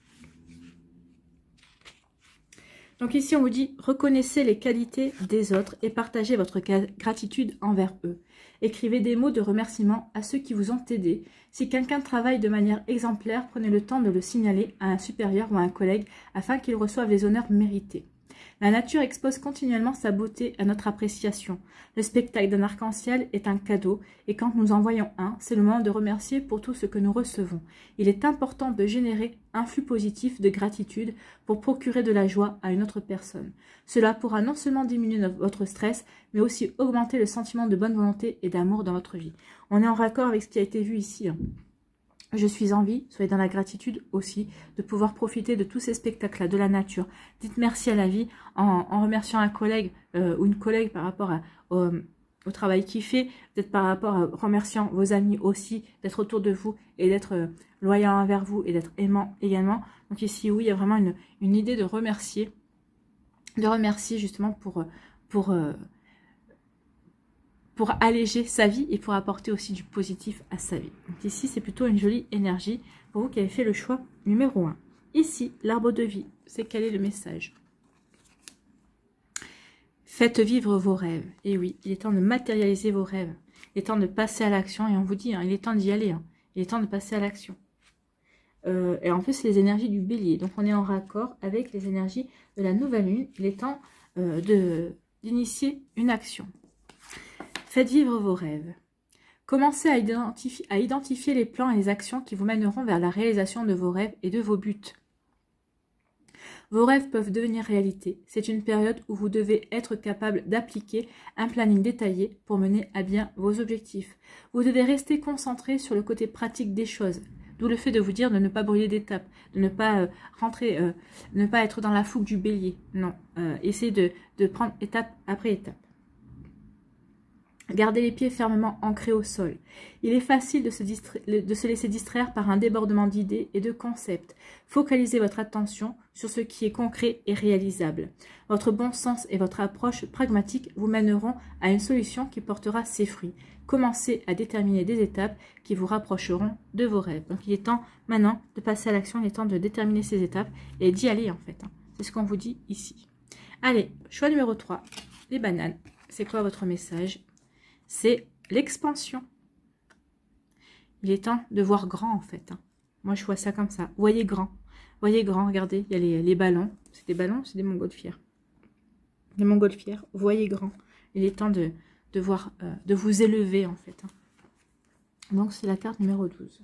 Donc ici, on vous dit, reconnaissez les qualités des autres et partagez votre gratitude envers eux. Écrivez des mots de remerciement à ceux qui vous ont aidé. Si quelqu'un travaille de manière exemplaire, prenez le temps de le signaler à un supérieur ou à un collègue afin qu'il reçoive les honneurs mérités. La nature expose continuellement sa beauté à notre appréciation. Le spectacle d'un arc-en-ciel est un cadeau et quand nous en voyons un, c'est le moment de remercier pour tout ce que nous recevons. Il est important de générer un flux positif de gratitude pour procurer de la joie à une autre personne. Cela pourra non seulement diminuer votre stress, mais aussi augmenter le sentiment de bonne volonté et d'amour dans votre vie. On est en raccord avec ce qui a été vu ici. Je suis en vie, soyez dans la gratitude aussi, de pouvoir profiter de tous ces spectacles-là, de la nature. Dites merci à la vie en remerciant un collègue ou une collègue par rapport au travail qu'il fait, peut-être par rapport à remerciant vos amis aussi, d'être autour de vous et d'être loyal envers vous et d'être aimant également. Donc ici, oui, il y a vraiment une idée de remercier justement pour alléger sa vie et pour apporter aussi du positif à sa vie. Donc ici, c'est plutôt une jolie énergie pour vous qui avez fait le choix numéro 1. Ici, l'arbre de vie, c'est quel est le message? Faites vivre vos rêves. Et oui, il est temps de matérialiser vos rêves. Il est temps de passer à l'action et on vous dit, il est temps d'y aller. Il est temps de passer à l'action. Et en plus, c'est les énergies du bélier. Donc, on est en raccord avec les énergies de la nouvelle lune. Il est temps d'initier une action. Faites vivre vos rêves. Commencez à identifier les plans et les actions qui vous mèneront vers la réalisation de vos rêves et de vos buts. Vos rêves peuvent devenir réalité. C'est une période où vous devez être capable d'appliquer un planning détaillé pour mener à bien vos objectifs. Vous devez rester concentré sur le côté pratique des choses. D'où le fait de vous dire de ne pas brûler d'étapes, de ne pas ne pas être dans la fougue du bélier. Non, essayez de prendre étape après étape. Gardez les pieds fermement ancrés au sol. Il est facile de se laisser distraire par un débordement d'idées et de concepts. Focalisez votre attention sur ce qui est concret et réalisable. Votre bon sens et votre approche pragmatique vous mèneront à une solution qui portera ses fruits. Commencez à déterminer des étapes qui vous rapprocheront de vos rêves. Donc il est temps maintenant de passer à l'action, il est temps de déterminer ces étapes et d'y aller en fait. C'est ce qu'on vous dit ici. Allez, choix numéro 3, les bananes. C'est quoi votre message ? C'est l'expansion. Il est temps de voir grand en fait. Moi je vois ça comme ça. Voyez grand. Voyez grand, regardez, il y a les ballons. C'est des ballons, c'est des montgolfières. Les montgolfières, voyez grand. Il est temps de voir, de vous élever en fait. Donc c'est la carte numéro 12.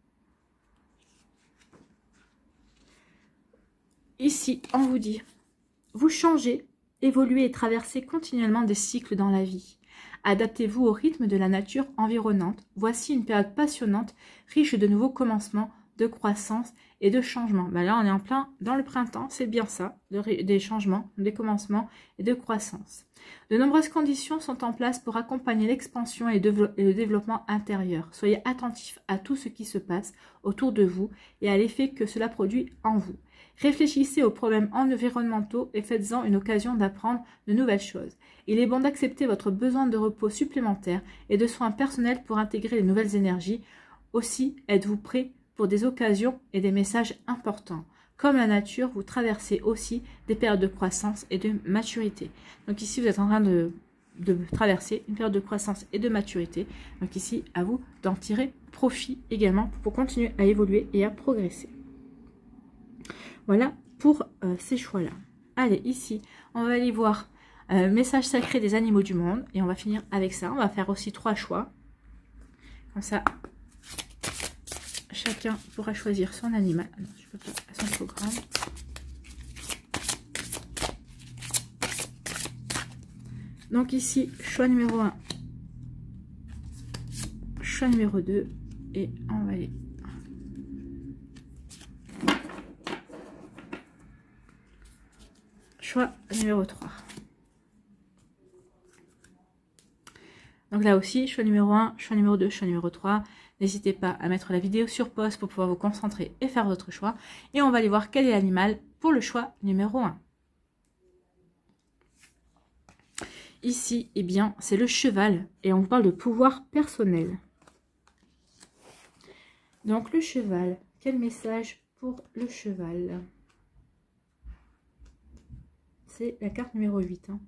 Ici, on vous dit, vous changez, évoluez et traversez continuellement des cycles dans la vie. Adaptez-vous au rythme de la nature environnante. Voici une période passionnante, riche de nouveaux commencements, de croissance et de changements. Ben là, on est en plein dans le printemps, c'est bien ça, des changements, des commencements et de croissance. De nombreuses conditions sont en place pour accompagner l'expansion et le développement intérieur. Soyez attentifs à tout ce qui se passe autour de vous et à l'effet que cela produit en vous. Réfléchissez aux problèmes environnementaux et faites-en une occasion d'apprendre de nouvelles choses. Il est bon d'accepter votre besoin de repos supplémentaire et de soins personnels pour intégrer les nouvelles énergies. Aussi, êtes-vous prêt pour des occasions et des messages importants. Comme la nature, vous traversez aussi des périodes de croissance et de maturité. Donc ici, vous êtes en train de traverser une période de croissance et de maturité. Donc ici, à vous d'en tirer profit également pour continuer à évoluer et à progresser. Voilà pour ces choix-là. Allez, ici, on va aller voir message sacré des animaux du monde. Et on va finir avec ça. On va faire aussi 3 choix. Comme ça, chacun pourra choisir son animal. Non, je peux pas, elles sont trop grandes. Donc ici, choix numéro 1, choix numéro 2, et on va aller. Choix numéro 3. Donc là aussi, choix numéro 1, choix numéro 2, choix numéro 3. N'hésitez pas à mettre la vidéo sur pause pour pouvoir vous concentrer et faire votre choix. Et on va aller voir quel est l'animal pour le choix numéro 1. Ici, eh bien, c'est le cheval et on parle de pouvoir personnel. Donc le cheval, quel message pour le cheval? C'est la carte numéro 8. Hein.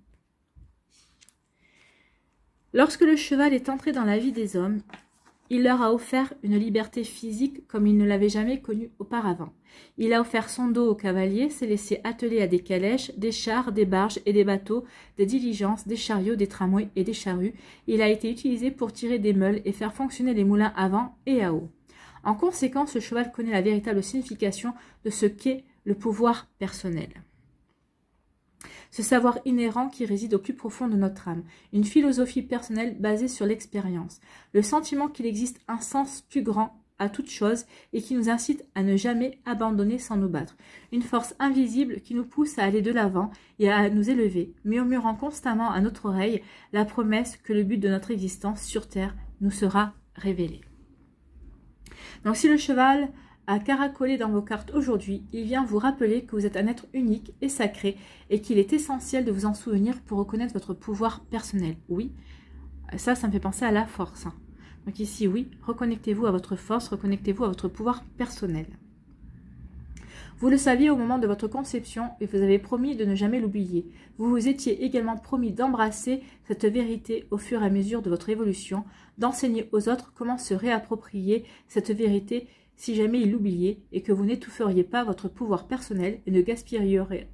Lorsque le cheval est entré dans la vie des hommes, il leur a offert une liberté physique comme il ne l'avait jamais connue auparavant. Il a offert son dos aux cavaliers, s'est laissé atteler à des calèches, des chars, des barges et des bateaux, des diligences, des chariots, des tramways et des charrues. Il a été utilisé pour tirer des meules et faire fonctionner les moulins avant et à eau. En conséquence, ce cheval connaît la véritable signification de ce qu'est le pouvoir personnel. Ce savoir inhérent qui réside au plus profond de notre âme, une philosophie personnelle basée sur l'expérience, le sentiment qu'il existe un sens plus grand à toute chose et qui nous incite à ne jamais abandonner sans nous battre, une force invisible qui nous pousse à aller de l'avant et à nous élever, murmurant constamment à notre oreille la promesse que le but de notre existence sur terre nous sera révélé. Donc si le cheval a caracolé dans vos cartes aujourd'hui, il vient vous rappeler que vous êtes un être unique et sacré et qu'il est essentiel de vous en souvenir pour reconnaître votre pouvoir personnel. Oui, ça me fait penser à la force. Donc ici, oui, reconnectez-vous à votre force, reconnectez-vous à votre pouvoir personnel. Vous le saviez au moment de votre conception et vous avez promis de ne jamais l'oublier. Vous vous étiez également promis d'embrasser cette vérité au fur et à mesure de votre évolution, d'enseigner aux autres comment se réapproprier cette vérité si jamais ils l'oubliaient et que vous n'étoufferiez pas votre pouvoir personnel et ne gaspilleriez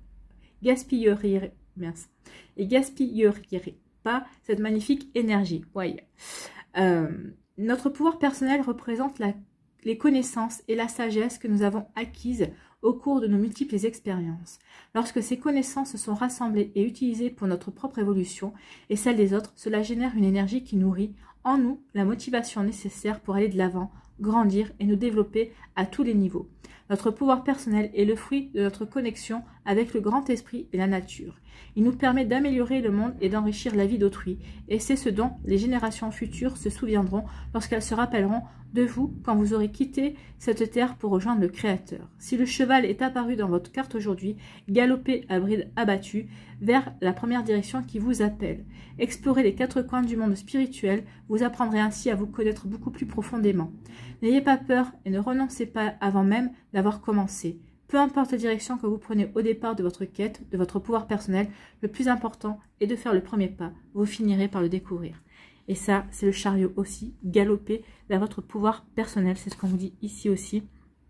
pas cette magnifique énergie. Ouais. Notre pouvoir personnel représente les connaissances et la sagesse que nous avons acquises au cours de nos multiples expériences. Lorsque ces connaissances sont rassemblées et utilisées pour notre propre évolution et celle des autres, cela génère une énergie qui nourrit en nous la motivation nécessaire pour aller de l'avant, grandir et nous développer à tous les niveaux. Notre pouvoir personnel est le fruit de notre connexion avec le grand esprit et la nature. Il nous permet d'améliorer le monde et d'enrichir la vie d'autrui, et c'est ce dont les générations futures se souviendront lorsqu'elles se rappelleront de vous quand vous aurez quitté cette terre pour rejoindre le Créateur. Si le cheval est apparu dans votre carte aujourd'hui, galopez à bride abattue vers la première direction qui vous appelle. Explorez les 4 coins du monde spirituel, vous apprendrez ainsi à vous connaître beaucoup plus profondément. N'ayez pas peur et ne renoncez pas avant même d'avoir commencé. Peu importe la direction que vous prenez au départ de votre quête, de votre pouvoir personnel, le plus important est de faire le premier pas. Vous finirez par le découvrir. Et ça, c'est le chariot aussi, galoper vers votre pouvoir personnel. C'est ce qu'on vous dit ici aussi.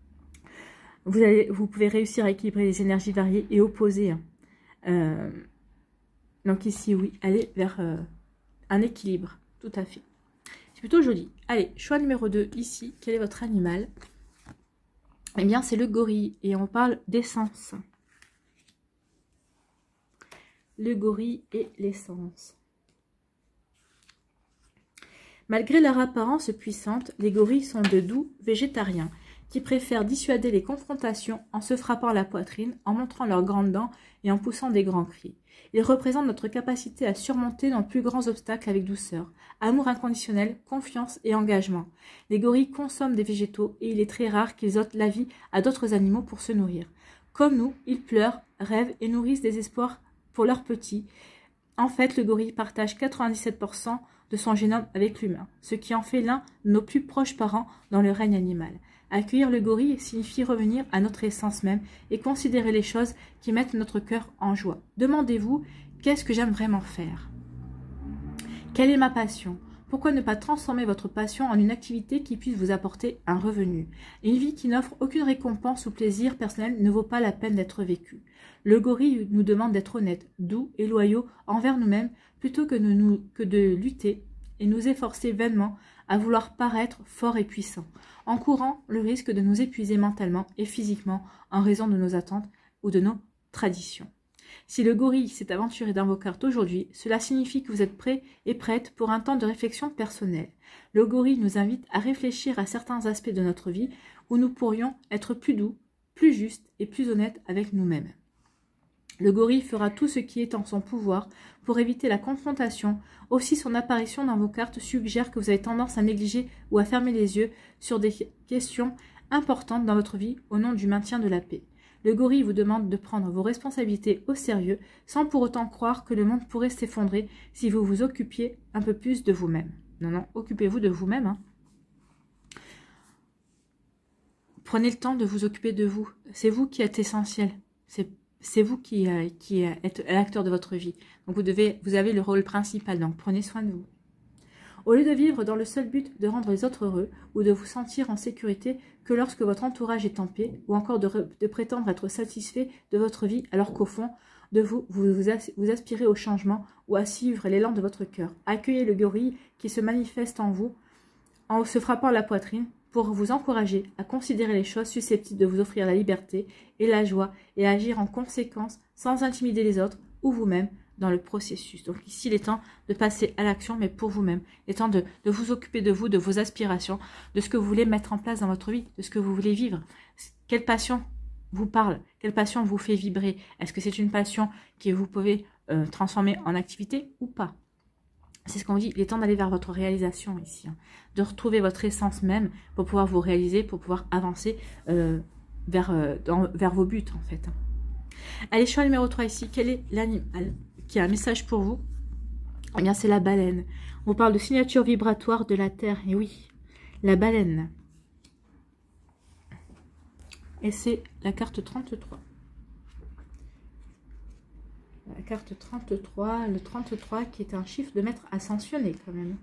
Vous pouvez réussir à équilibrer les énergies variées et opposées. Donc ici, oui, allez vers un équilibre. Tout à fait. C'est plutôt joli. Allez, choix numéro 2, ici. Quel est votre animal ? Eh bien, c'est le gorille. Et on parle d'essence. Le gorille et l'essence. Malgré leur apparence puissante, les gorilles sont de doux végétariens qui préfèrent dissuader les confrontations en se frappant la poitrine, en montrant leurs grandes dents et en poussant des grands cris. Ils représentent notre capacité à surmonter nos plus grands obstacles avec douceur, amour inconditionnel, confiance et engagement. Les gorilles consomment des végétaux et il est très rare qu'ils ôtent la vie à d'autres animaux pour se nourrir. Comme nous, ils pleurent, rêvent et nourrissent des espoirs pour leurs petits. En fait, le gorille partage 97% de son génome avec l'humain, ce qui en fait l'un de nos plus proches parents dans le règne animal. Accueillir le gorille signifie revenir à notre essence même et considérer les choses qui mettent notre cœur en joie. Demandez-vous, qu'est-ce que j'aime vraiment faire? Quelle est ma passion? Pourquoi ne pas transformer votre passion en une activité qui puisse vous apporter un revenu? Une vie qui n'offre aucune récompense ou plaisir personnel ne vaut pas la peine d'être vécue. Le gorille nous demande d'être honnêtes, doux et loyaux envers nous-mêmes plutôt que de lutter et nous efforcer vainement à vouloir paraître fort et puissant, en courant le risque de nous épuiser mentalement et physiquement en raison de nos attentes ou de nos traditions. Si le gorille s'est aventuré dans vos cartes aujourd'hui, cela signifie que vous êtes prêt et prête pour un temps de réflexion personnelle. Le gorille nous invite à réfléchir à certains aspects de notre vie où nous pourrions être plus doux, plus justes et plus honnêtes avec nous-mêmes. Le gorille fera tout ce qui est en son pouvoir pour éviter la confrontation. Aussi, son apparition dans vos cartes suggère que vous avez tendance à négliger ou à fermer les yeux sur des questions importantes dans votre vie au nom du maintien de la paix. Le gorille vous demande de prendre vos responsabilités au sérieux sans pour autant croire que le monde pourrait s'effondrer si vous vous occupiez un peu plus de vous-même. Non, non, occupez-vous de vous-même. Hein. Prenez le temps de vous occuper de vous. C'est vous qui êtes essentiel. C'est vous qui êtes l'acteur de votre vie. Donc vous avez le rôle principal, donc prenez soin de vous. Au lieu de vivre dans le seul but de rendre les autres heureux ou de vous sentir en sécurité que lorsque votre entourage est en paix ou encore de prétendre être satisfait de votre vie alors qu'au fond de vous aspirez au changement ou à suivre l'élan de votre cœur. Accueillez le gorille qui se manifeste en vous en se frappant la poitrine pour vous encourager à considérer les choses susceptibles de vous offrir la liberté et la joie et à agir en conséquence sans intimider les autres ou vous-même dans le processus. Donc ici, il est temps de passer à l'action, mais pour vous-même. Il est temps de vous occuper de vous, de vos aspirations, de ce que vous voulez mettre en place dans votre vie, de ce que vous voulez vivre. Quelle passion vous parle? Quelle passion vous fait vibrer? Est-ce que c'est une passion que vous pouvez transformer en activité ou pas? C'est ce qu'on dit, il est temps d'aller vers votre réalisation ici, hein, de retrouver votre essence même pour pouvoir vous réaliser, pour pouvoir avancer vers vos buts en fait. Allez, choix numéro 3 ici, quel est l'animal qui a un message pour vous? Eh bien, c'est la baleine. On parle de signature vibratoire de la Terre, et oui, la baleine. Et c'est la carte 33. La carte 33, le 33 qui est un chiffre de maître ascensionné quand même.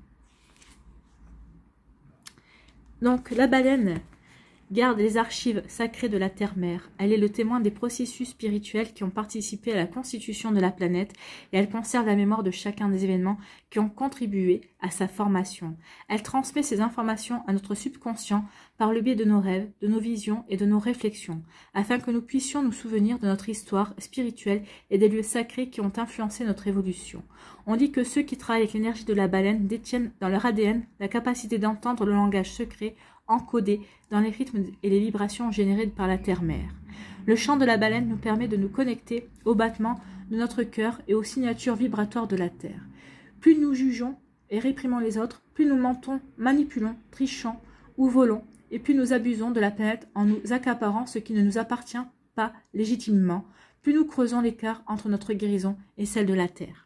Donc la baleine garde les archives sacrées de la Terre-Mère. Elle est le témoin des processus spirituels qui ont participé à la constitution de la planète et elle conserve la mémoire de chacun des événements qui ont contribué à sa formation. Elle transmet ces informations à notre subconscient par le biais de nos rêves, de nos visions et de nos réflexions, afin que nous puissions nous souvenir de notre histoire spirituelle et des lieux sacrés qui ont influencé notre évolution. On dit que ceux qui travaillent avec l'énergie de la baleine détiennent dans leur ADN la capacité d'entendre le langage secret encodé dans les rythmes et les vibrations générées par la Terre-Mère. Le chant de la baleine nous permet de nous connecter au battement de notre cœur et aux signatures vibratoires de la Terre. Plus nous jugeons et réprimons les autres, plus nous mentons, manipulons, trichons ou volons, et plus nous abusons de la planète en nous accaparant ce qui ne nous appartient pas légitimement, plus nous creusons l'écart entre notre guérison et celle de la Terre.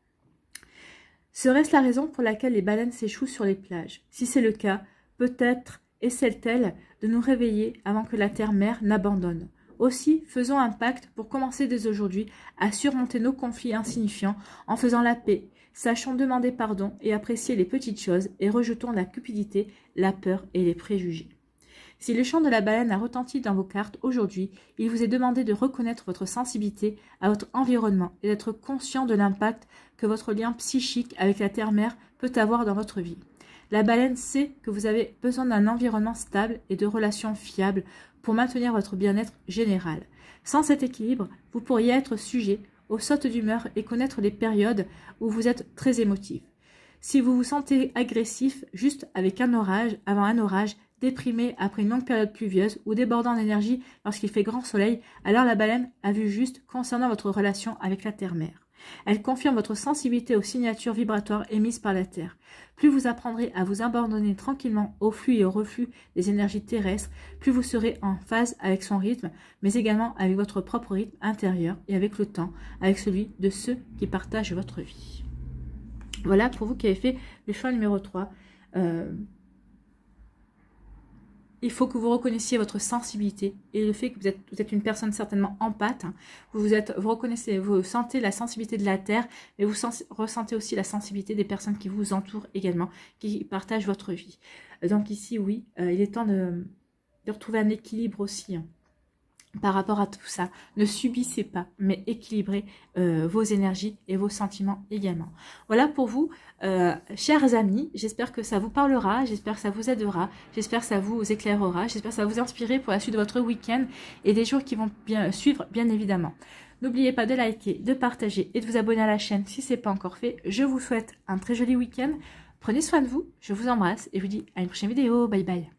Serait-ce la raison pour laquelle les baleines s'échouent sur les plages? Si c'est le cas, peut-être essaie-t-elle de nous réveiller avant que la Terre-Mère n'abandonne. Aussi, faisons un pacte pour commencer dès aujourd'hui à surmonter nos conflits insignifiants en faisant la paix. Sachons demander pardon et apprécier les petites choses et rejetons la cupidité, la peur et les préjugés. Si le chant de la baleine a retenti dans vos cartes aujourd'hui, il vous est demandé de reconnaître votre sensibilité à votre environnement et d'être conscient de l'impact que votre lien psychique avec la Terre-Mère peut avoir dans votre vie. La baleine sait que vous avez besoin d'un environnement stable et de relations fiables pour maintenir votre bien-être général. Sans cet équilibre, vous pourriez être sujet aux sautes d'humeur et connaître les périodes où vous êtes très émotif. Si vous vous sentez agressif juste avant un orage, déprimé après une longue période pluvieuse ou débordant d'énergie lorsqu'il fait grand soleil, alors la baleine a vu juste concernant votre relation avec la Terre-Mère. Elle confirme votre sensibilité aux signatures vibratoires émises par la Terre. Plus vous apprendrez à vous abandonner tranquillement au flux et au reflux des énergies terrestres, plus vous serez en phase avec son rythme, mais également avec votre propre rythme intérieur et avec le temps, avec celui de ceux qui partagent votre vie. Voilà pour vous qui avez fait le choix numéro 3. Il faut que vous reconnaissiez votre sensibilité et le fait que vous êtes une personne certainement empathe. Vous sentez la sensibilité de la Terre, mais vous ressentez aussi la sensibilité des personnes qui vous entourent également, qui partagent votre vie. Donc ici, oui, il est temps de retrouver un équilibre aussi par rapport à tout ça. Ne subissez pas, mais équilibrez vos énergies et vos sentiments également. Voilà pour vous, chers amis. J'espère que ça vous parlera, j'espère que ça vous aidera, j'espère que ça vous éclairera, j'espère que ça va vous inspirer pour la suite de votre week-end et des jours qui vont bien suivre, bien évidemment. N'oubliez pas de liker, de partager et de vous abonner à la chaîne si ce n'est pas encore fait. Je vous souhaite un très joli week-end. Prenez soin de vous, je vous embrasse et je vous dis à une prochaine vidéo. Bye bye.